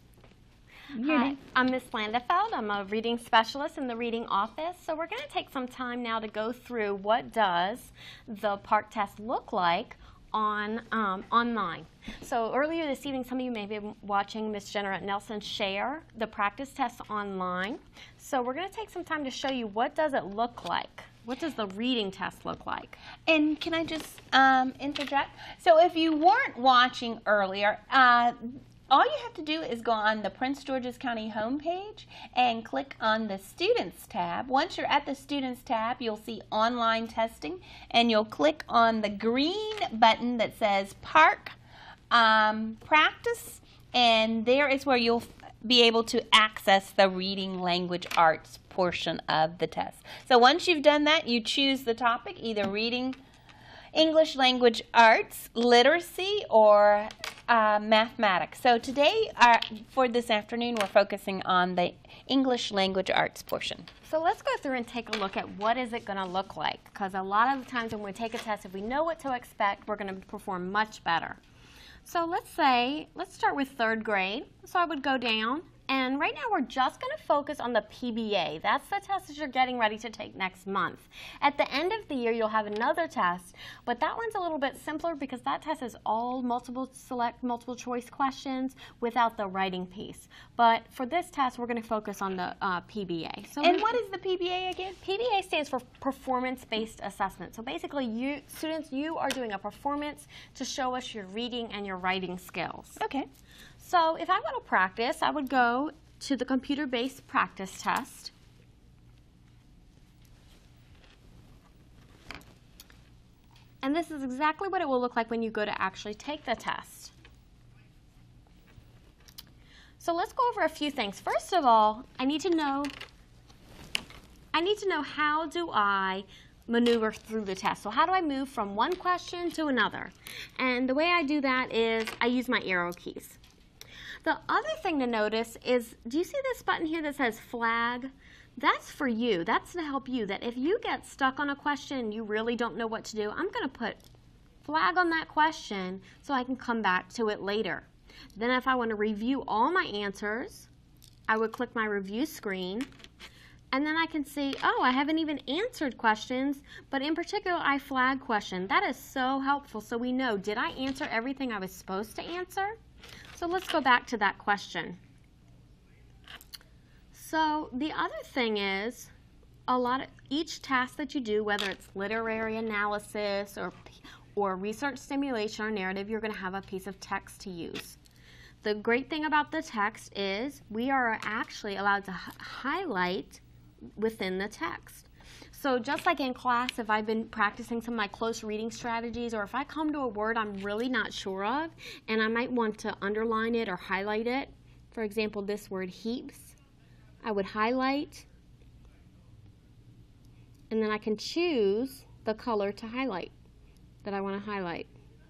Hi, I'm Miss Landefeld. I'm a reading specialist in the reading office. So we're going to take some time now to go through what does the PARCC test look like on um, online. So earlier this evening, some of you may have been watching Miss Jenna Nelson share the practice test online. So we're going to take some time to show you what does it look like. What does the reading test look like? And can I just um, interject? So if you weren't watching earlier, uh, all you have to do is go on the Prince George's County homepage and click on the Students tab. Once you're at the Students tab, you'll see Online Testing, and you'll click on the green button that says PARCC um, Practice, and there is where you'll be able to access the Reading Language Arts portion of the test. So once you've done that, you choose the topic, either Reading, English Language Arts, Literacy, or uh, Mathematics. So today, uh, for this afternoon, we're focusing on the English Language Arts portion. So let's go through and take a look at what is it going to look like, because a lot of the times when we take a test, if we know what to expect, we're going to perform much better. So let's say, let's start with third grade. So I would go down, and right now we're just going to focus on the P B A. That's the test that you're getting ready to take next month. At the end of the year, you'll have another test, but that one's a little bit simpler because that test is all multiple select, multiple choice questions without the writing piece. But for this test, we're going to focus on the uh, P B A. So and what is the P B A again? P B A stands for Performance-Based Assessment. So basically, you students, you are doing a performance to show us your reading and your writing skills. Okay. So if I want to practice, I would go to the computer-based practice test. And this is exactly what it will look like when you go to actually take the test. So let's go over a few things. First of all, I need to know, I need to know how do I maneuver through the test. So how do I move from one question to another? And the way I do that is I use my arrow keys. The other thing to notice is, do you see this button here that says flag? That's for you. That's to help you, that if you get stuck on a question and you really don't know what to do, I'm going to put flag on that question so I can come back to it later. Then if I want to review all my answers, I would click my review screen. And then I can see, oh, I haven't even answered questions, but in particular, I flag question. That is so helpful. So we know, did I answer everything I was supposed to answer? So let's go back to that question. So the other thing is, a lot of each task that you do, whether it's literary analysis or, or research stimulation or narrative, you're going to have a piece of text to use. The great thing about the text is we are actually allowed to highlight within the text. So just like in class, if I've been practicing some of my close reading strategies, or if I come to a word I'm really not sure of, and I might want to underline it or highlight it, for example, this word heaps, I would highlight, and then I can choose the color to highlight that I want to highlight.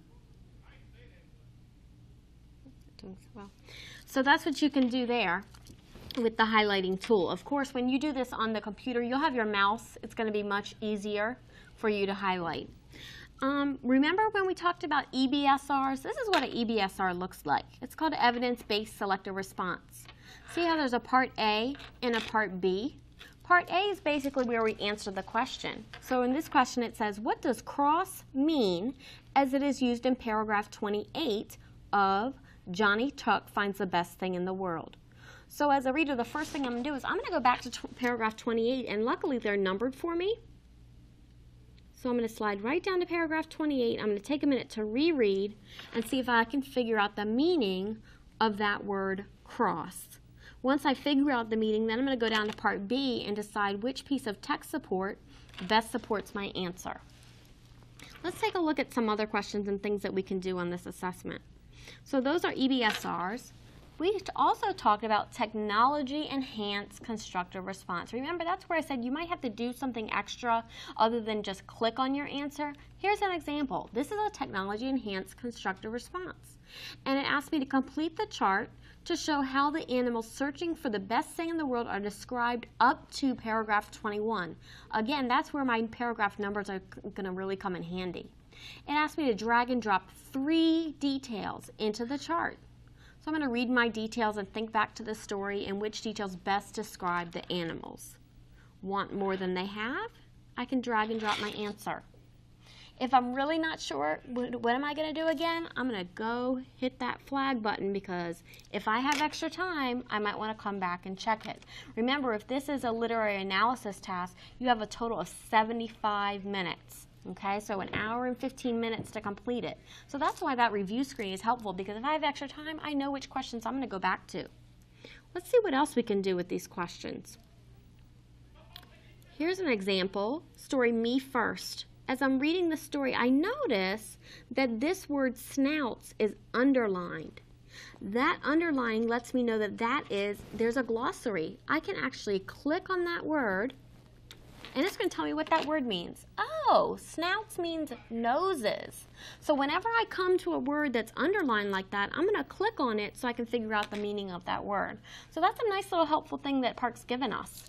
Doing so well. So that's what you can do there with the highlighting tool. Of course, when you do this on the computer, you'll have your mouse. It's going to be much easier for you to highlight. Um, remember when we talked about E B S Rs? This is what an E B S R looks like. It's called evidence-based selective response. See how there's a part A and a part B? Part A is basically where we answer the question. So in this question it says, what does cross mean as it is used in paragraph twenty-eight of Johnny Tuck finds the best thing in the world? So as a reader, the first thing I'm going to do is I'm going to go back to t paragraph twenty-eight, and luckily they're numbered for me. So I'm going to slide right down to paragraph twenty-eight. I'm going to take a minute to reread and see if I can figure out the meaning of that word cross. Once I figure out the meaning, then I'm going to go down to part B and decide which piece of text support best supports my answer. Let's take a look at some other questions and things that we can do on this assessment. So those are E B S Rs. We also talked about technology-enhanced constructive response. Remember, that's where I said you might have to do something extra other than just click on your answer. Here's an example. This is a technology-enhanced constructive response. And it asked me to complete the chart to show how the animals searching for the best thing in the world are described up to paragraph twenty-one. Again, that's where my paragraph numbers are going to really come in handy. It asked me to drag and drop three details into the chart. So I'm going to read my details and think back to the story and which details best describe the animals. Want more than they have? I can drag and drop my answer. If I'm really not sure, what, what am I going to do again? I'm going to go hit that flag button, because if I have extra time, I might want to come back and check it. Remember, if this is a literary analysis task, you have a total of seventy-five minutes. Okay, so an hour and fifteen minutes to complete it. So that's why that review screen is helpful, because if I have extra time, I know which questions I'm going to go back to. Let's see what else we can do with these questions. Here's an example, story Me First. As I'm reading the story, I notice that this word snouts is underlined. That underlining lets me know that that is, there's a glossary. I can actually click on that word, and it's going to tell me what that word means. Oh, snouts means noses. So whenever I come to a word that's underlined like that, I'm going to click on it so I can figure out the meaning of that word. So that's a nice little helpful thing that PARC's given us.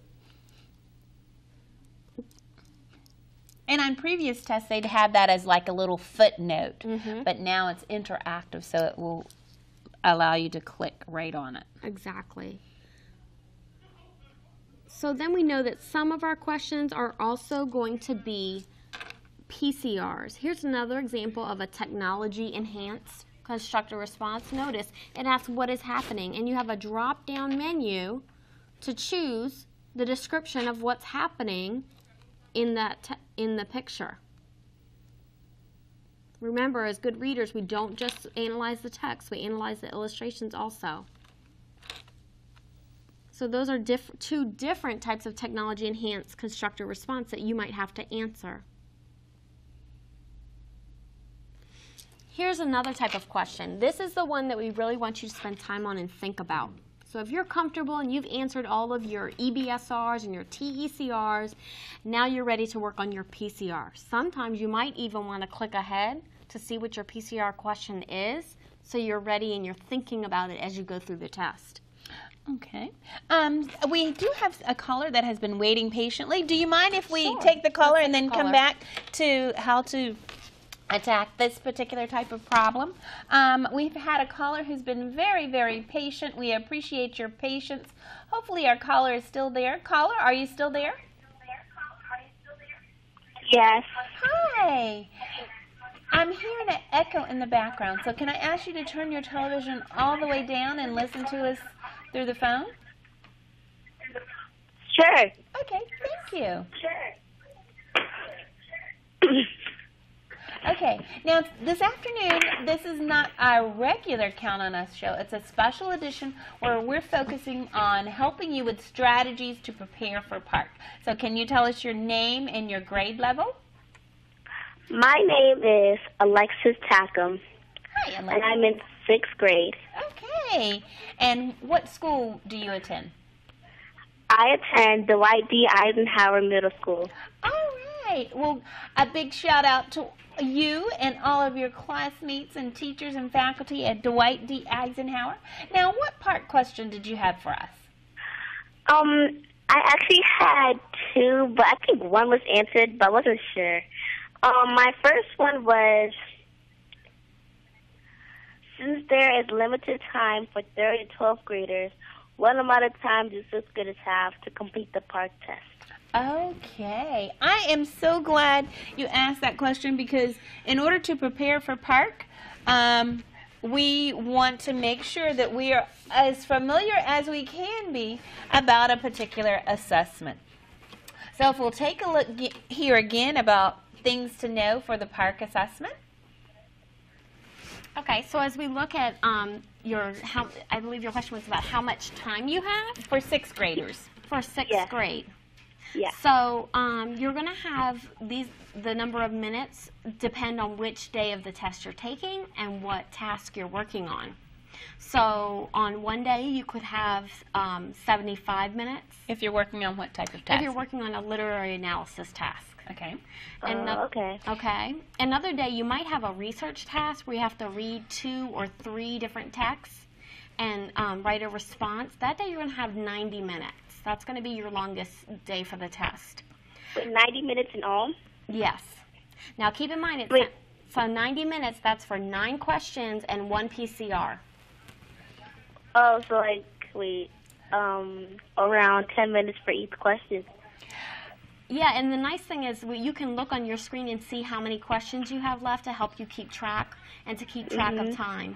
And on previous tests, they'd have that as like a little footnote, Mm-hmm. but now it's interactive, so it will allow you to click right on it. Exactly. So then we know that some of our questions are also going to be P C Rs. Here's another example of a technology-enhanced constructive response. Notice it asks what is happening, and you have a drop-down menu to choose the description of what's happening in that in the picture. Remember, as good readers, we don't just analyze the text, we analyze the illustrations also. So those are diff two different types of technology-enhanced constructive response that you might have to answer. Here's another type of question. This is the one that we really want you to spend time on and think about. So if you're comfortable and you've answered all of your E B S Rs and your T E C Rs, now you're ready to work on your P C R. Sometimes you might even want to click ahead to see what your P C R question is, so you're ready and you're thinking about it as you go through the test. Okay. Um, we do have a caller that has been waiting patiently. Do you mind if we Sure. take the caller Let's and take then the come caller. back to how to attack this particular type of problem. Um, we've had a caller who's been very, very patient. We appreciate your patience. Hopefully our caller is still there. Caller, are you still there? Yes. Hi. I'm hearing an echo in the background, so can I ask you to turn your television all the way down and listen to us through the phone? Sure. Okay, thank you. Sure. Okay, now this afternoon, this is not our regular Count on Us show. It's a special edition where we're focusing on helping you with strategies to prepare for Park. So can you tell us your name and your grade level? My name is Alexis Tackham. Hi, Alexis. And I'm in sixth grade. Okay, and what school do you attend? I attend Dwight D. Eisenhower Middle School. All right. Well, a big shout out to you and all of your classmates and teachers and faculty at Dwight D. Eisenhower. Now, what part question did you have for us? Um, I actually had two, but I think one was answered, but I wasn't sure. Um, my first one was, since there is limited time for third and twelfth graders, what amount of time do sixth graders have to complete the Park test? Okay. I am so glad you asked that question because in order to prepare for Park, um, we want to make sure that we are as familiar as we can be about a particular assessment. So if we'll take a look here again about things to know for the Park assessment. Okay, so as we look at um, your, how, I believe your question was about how much time you have? For sixth graders. For sixth Yeah. grade. Yeah. So um, you're going to have these, the number of minutes depend on which day of the test you're taking and what task you're working on. So on one day you could have um, seventy-five minutes. If you're working on what type of task? If you're working on a literary analysis task. Okay. And Oh, okay. Okay. Another day you might have a research task where you have to read two or three different texts and um, write a response. That day you're going to have ninety minutes. That's going to be your longest day for the test. Wait, ninety minutes in all? Yes. Now keep in mind, it's Wait. so ninety minutes, that's for nine questions and one P C R. Oh, so like, wait, um, around ten minutes for each question. Yeah, and the nice thing is we- you can look on your screen and see how many questions you have left to help you keep track and to keep track Mhm. of time.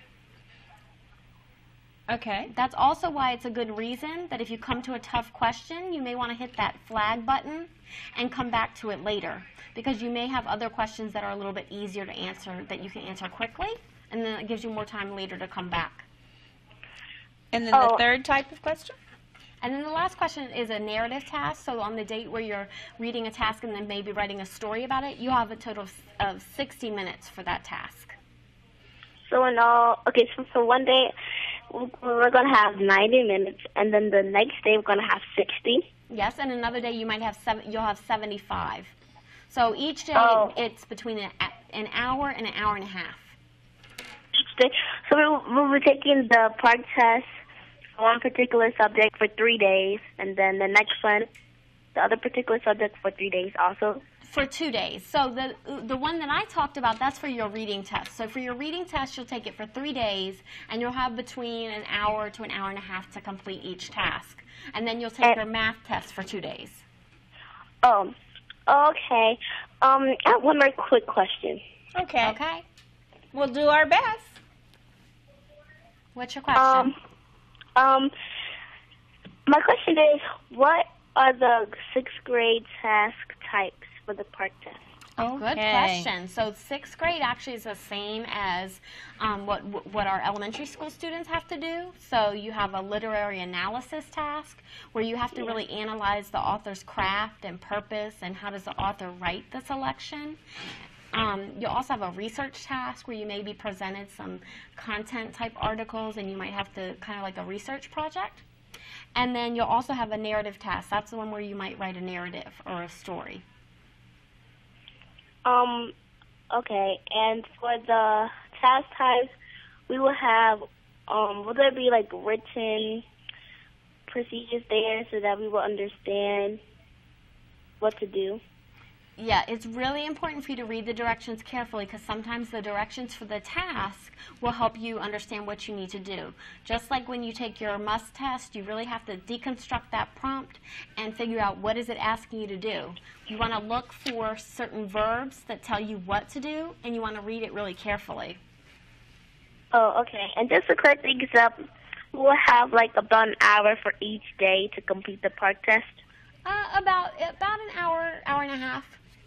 Okay. That's also why it's a good reason that if you come to a tough question, you may want to hit that flag button and come back to it later, because you may have other questions that are a little bit easier to answer that you can answer quickly, and then it gives you more time later to come back. And then Oh. the third type of question? And then the last question is a narrative task. So on the date where you're reading a task and then maybe writing a story about it, you have a total of, of sixty minutes for that task. So in all, okay, so for one day, we're going to have ninety minutes, and then the next day we're going to have sixty. Yes, and another day you might have seven. You'll have seventy-five. So each day Oh. it's between an, an hour and an hour and a half. Each day. So we'll, we'll be taking the Park test for one particular subject for three days, and then the next one, the other particular subject for three days also. For two days. So the the one that I talked about, that's for your reading test. So for your reading test, you'll take it for three days, and you'll have between an hour to an hour and a half to complete each task. And then you'll take And- your math test for two days. Oh, okay. Um, I have one more quick question. Okay. Okay? We'll do our best. What's your question? Um, um, my question is, what are the sixth grade task types for the Park test? Good question. So sixth grade actually is the same as um, what what our elementary school students have to do. So you have a literary analysis task where you have to really analyze the author's craft and purpose and how does the author write the selection. Um, you'll also have a research task where you may be presented some content type articles and you might have to kind of like a research project. And then you'll also have a narrative task. That's the one where you might write a narrative or a story. Um, okay, and for the task types, we will have, um, will there be like written procedures there so that we will understand what to do? Yeah, it's really important for you to read the directions carefully because sometimes the directions for the task will help you understand what you need to do. Just like when you take your must test, you really have to deconstruct that prompt and figure out what is it asking you to do. You want to look for certain verbs that tell you what to do, and you want to read it really carefully. Oh, okay. And just to clear things up, we'll have like about an hour for each day to complete the park test? Uh, about, about an hour, hour and a half.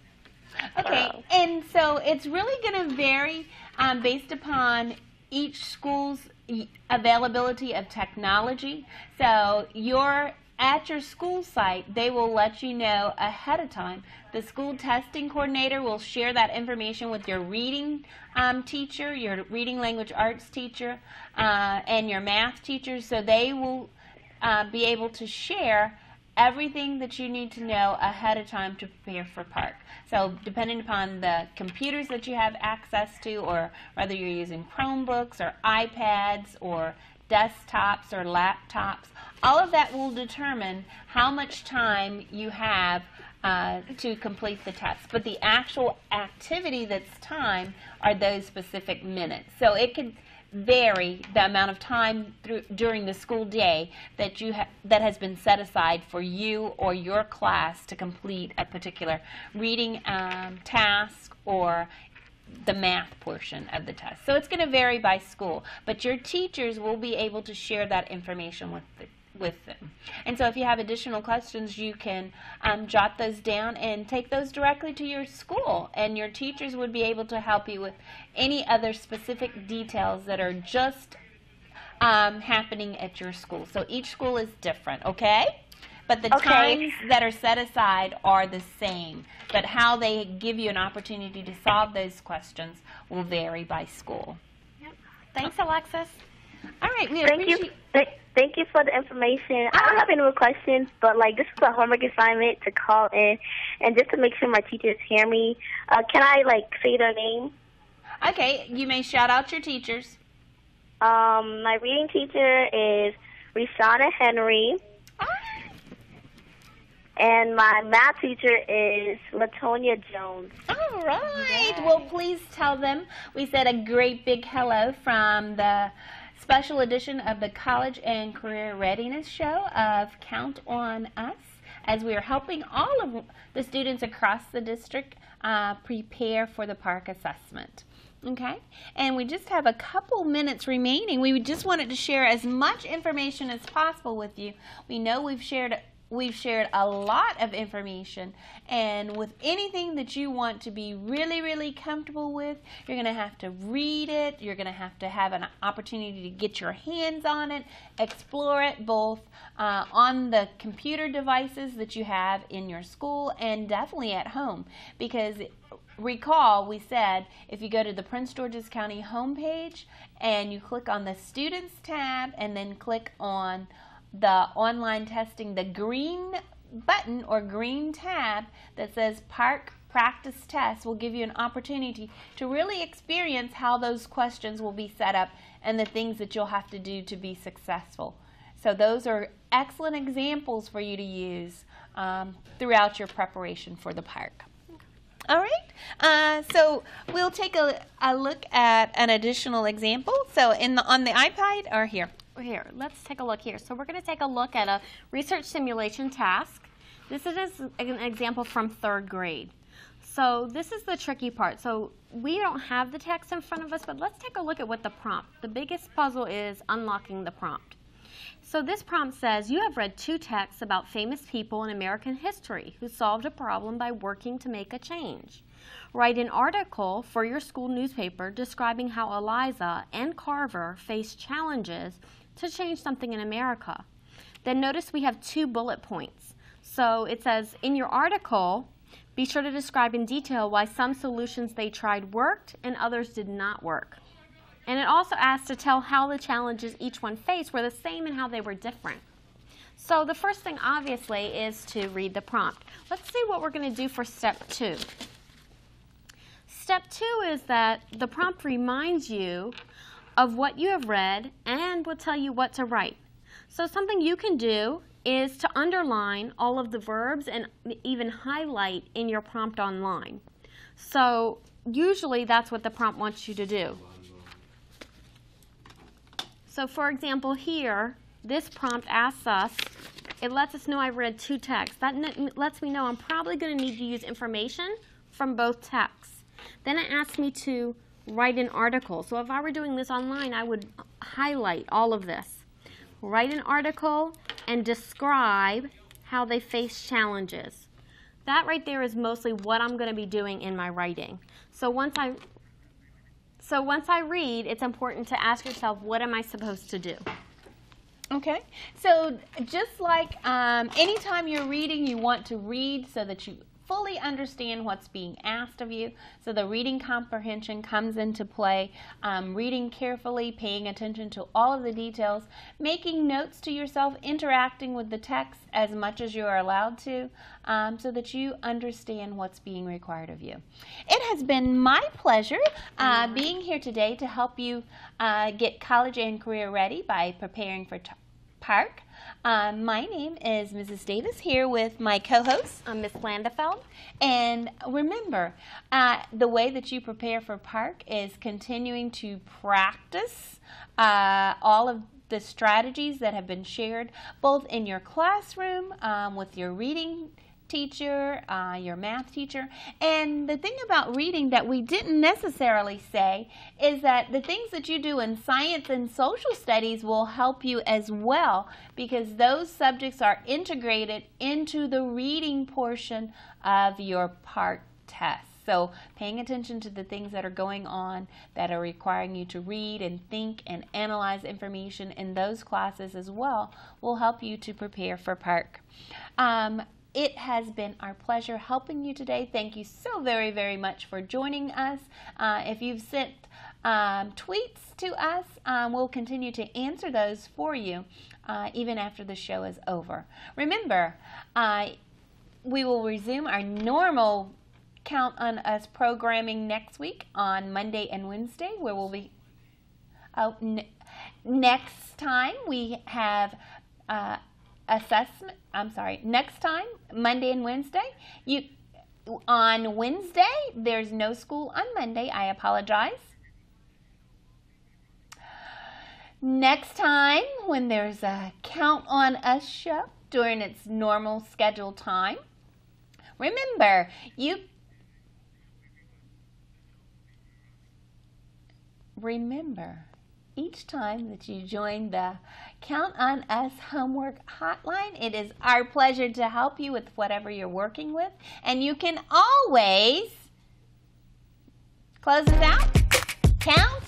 Okay, Wow. and so it's really going to vary um, based upon each school's y- availability of technology. So your at your school site, they will let you know ahead of time. The school testing coordinator will share that information with your reading um, teacher, your reading language arts teacher, uh, and your math teacher, so they will uh, be able to share everything that you need to know ahead of time to prepare for park. So depending upon the computers that you have access to, or whether you're using Chromebooks or iPads or desktops or laptops, all of that will determine how much time you have uh, to complete the test. But the actual activity that's time are those specific minutes. So it could vary the amount of time through, during the school day that you ha that has been set aside for you or your class to complete a particular reading um, task or the math portion of the test. So it's going to vary by school, but your teachers will be able to share that information with the, with them. And so if you have additional questions, you can um, jot those down and take those directly to your school, and your teachers would be able to help you with any other specific details that are just um, happening at your school. So each school is different, okay? But the Okay. times that are set aside are the same, but how they give you an opportunity to solve those questions will vary by school. Thanks, Alexis. All right, we Thank you. appreciate Th- Thank you for the information. I don't have any more questions, but like this is a homework assignment to call in, and just to make sure my teachers hear me. Uh, can I like say their name? Okay, you may shout out your teachers. Um, my reading teacher is Rishana Henry, and my math teacher is Latonia Jones. All right. Well, please tell them we said a great big hello from the special edition of the College and Career Readiness Show of Count on Us, as we are helping all of the students across the district uh, prepare for the park assessment. Okay, and we just have a couple minutes remaining. We just wanted to share as much information as possible with you. We know we've shared We've shared a lot of information, and with anything that you want to be really, really comfortable with, you're going to have to read it, you're going to have to have an opportunity to get your hands on it, explore it both uh, on the computer devices that you have in your school and definitely at home, because recall we said if you go to the Prince George's County homepage and you click on the Students tab and then click on the online testing, the green button or green tab that says Park Practice Test will give you an opportunity to really experience how those questions will be set up and the things that you'll have to do to be successful. So those are excellent examples for you to use um, throughout your preparation for the park. All right, uh, so we'll take a, a look at an additional example. So in the, on the iPad or here? Here, let's take a look here. So we're going to take a look at a research simulation task. This is an example from third grade. So this is the tricky part. So we don't have the text in front of us, but let's take a look at what the prompt. The biggest puzzle is unlocking the prompt. So this prompt says, you have read two texts about famous people in American history who solved a problem by working to make a change. Write an article for your school newspaper describing how Eliza and Carver faced challenges to change something in America. Then notice we have two bullet points. So it says, in your article, be sure to describe in detail why some solutions they tried worked and others did not work. And it also asks to tell how the challenges each one faced were the same and how they were different. So the first thing, obviously, is to read the prompt. Let's see what we're going to do for step two. Step two is that the prompt reminds you of what you have read and will tell you what to write. So something you can do is to underline all of the verbs and even highlight in your prompt online. So usually that's what the prompt wants you to do. So for example here, this prompt asks us, it lets us know I've read two texts. That lets me know I'm probably going to need to use information from both texts. Then it asks me to write an article. So if I were doing this online, I would highlight all of this. Write an article and describe how they face challenges. That right there is mostly what I'm going to be doing in my writing. So once I, so once I read, it's important to ask yourself, what am I supposed to do? Okay, so just like um, anytime you're reading, you want to read so that you fully understand what's being asked of you. So the reading comprehension comes into play. Um, reading carefully, paying attention to all of the details, making notes to yourself, interacting with the text as much as you are allowed to, um, so that you understand what's being required of you. It has been my pleasure uh, being here today to help you uh, get college and career ready by preparing for Park. Uh, my name is Missus Davis, here with my co-host, I'm Miz Landefeld. And remember, uh, the way that you prepare for Park is continuing to practice uh, all of the strategies that have been shared, both in your classroom um, with your reading teacher, uh, your math teacher. And the thing about reading that we didn't necessarily say is that the things that you do in science and social studies will help you as well, because those subjects are integrated into the reading portion of your Park test. So paying attention to the things that are going on that are requiring you to read and think and analyze information in those classes as well will help you to prepare for Park. Um, It has been our pleasure helping you today. Thank you so very, very much for joining us. Uh, if you've sent um, tweets to us, um, we'll continue to answer those for you uh, even after the show is over. Remember, uh, we will resume our normal Count on Us programming next week on Monday and Wednesday, where we'll be, oh, n next time we have uh, assessment, I'm sorry, next time, Monday and Wednesday, you, on Wednesday, there's no school on Monday, I apologize. Next time, when there's a Count on Us show during its normal scheduled time, remember, you, remember, each time that you join the Count on Us homework hotline, it is our pleasure to help you with whatever you're working with. And you can always close us out, count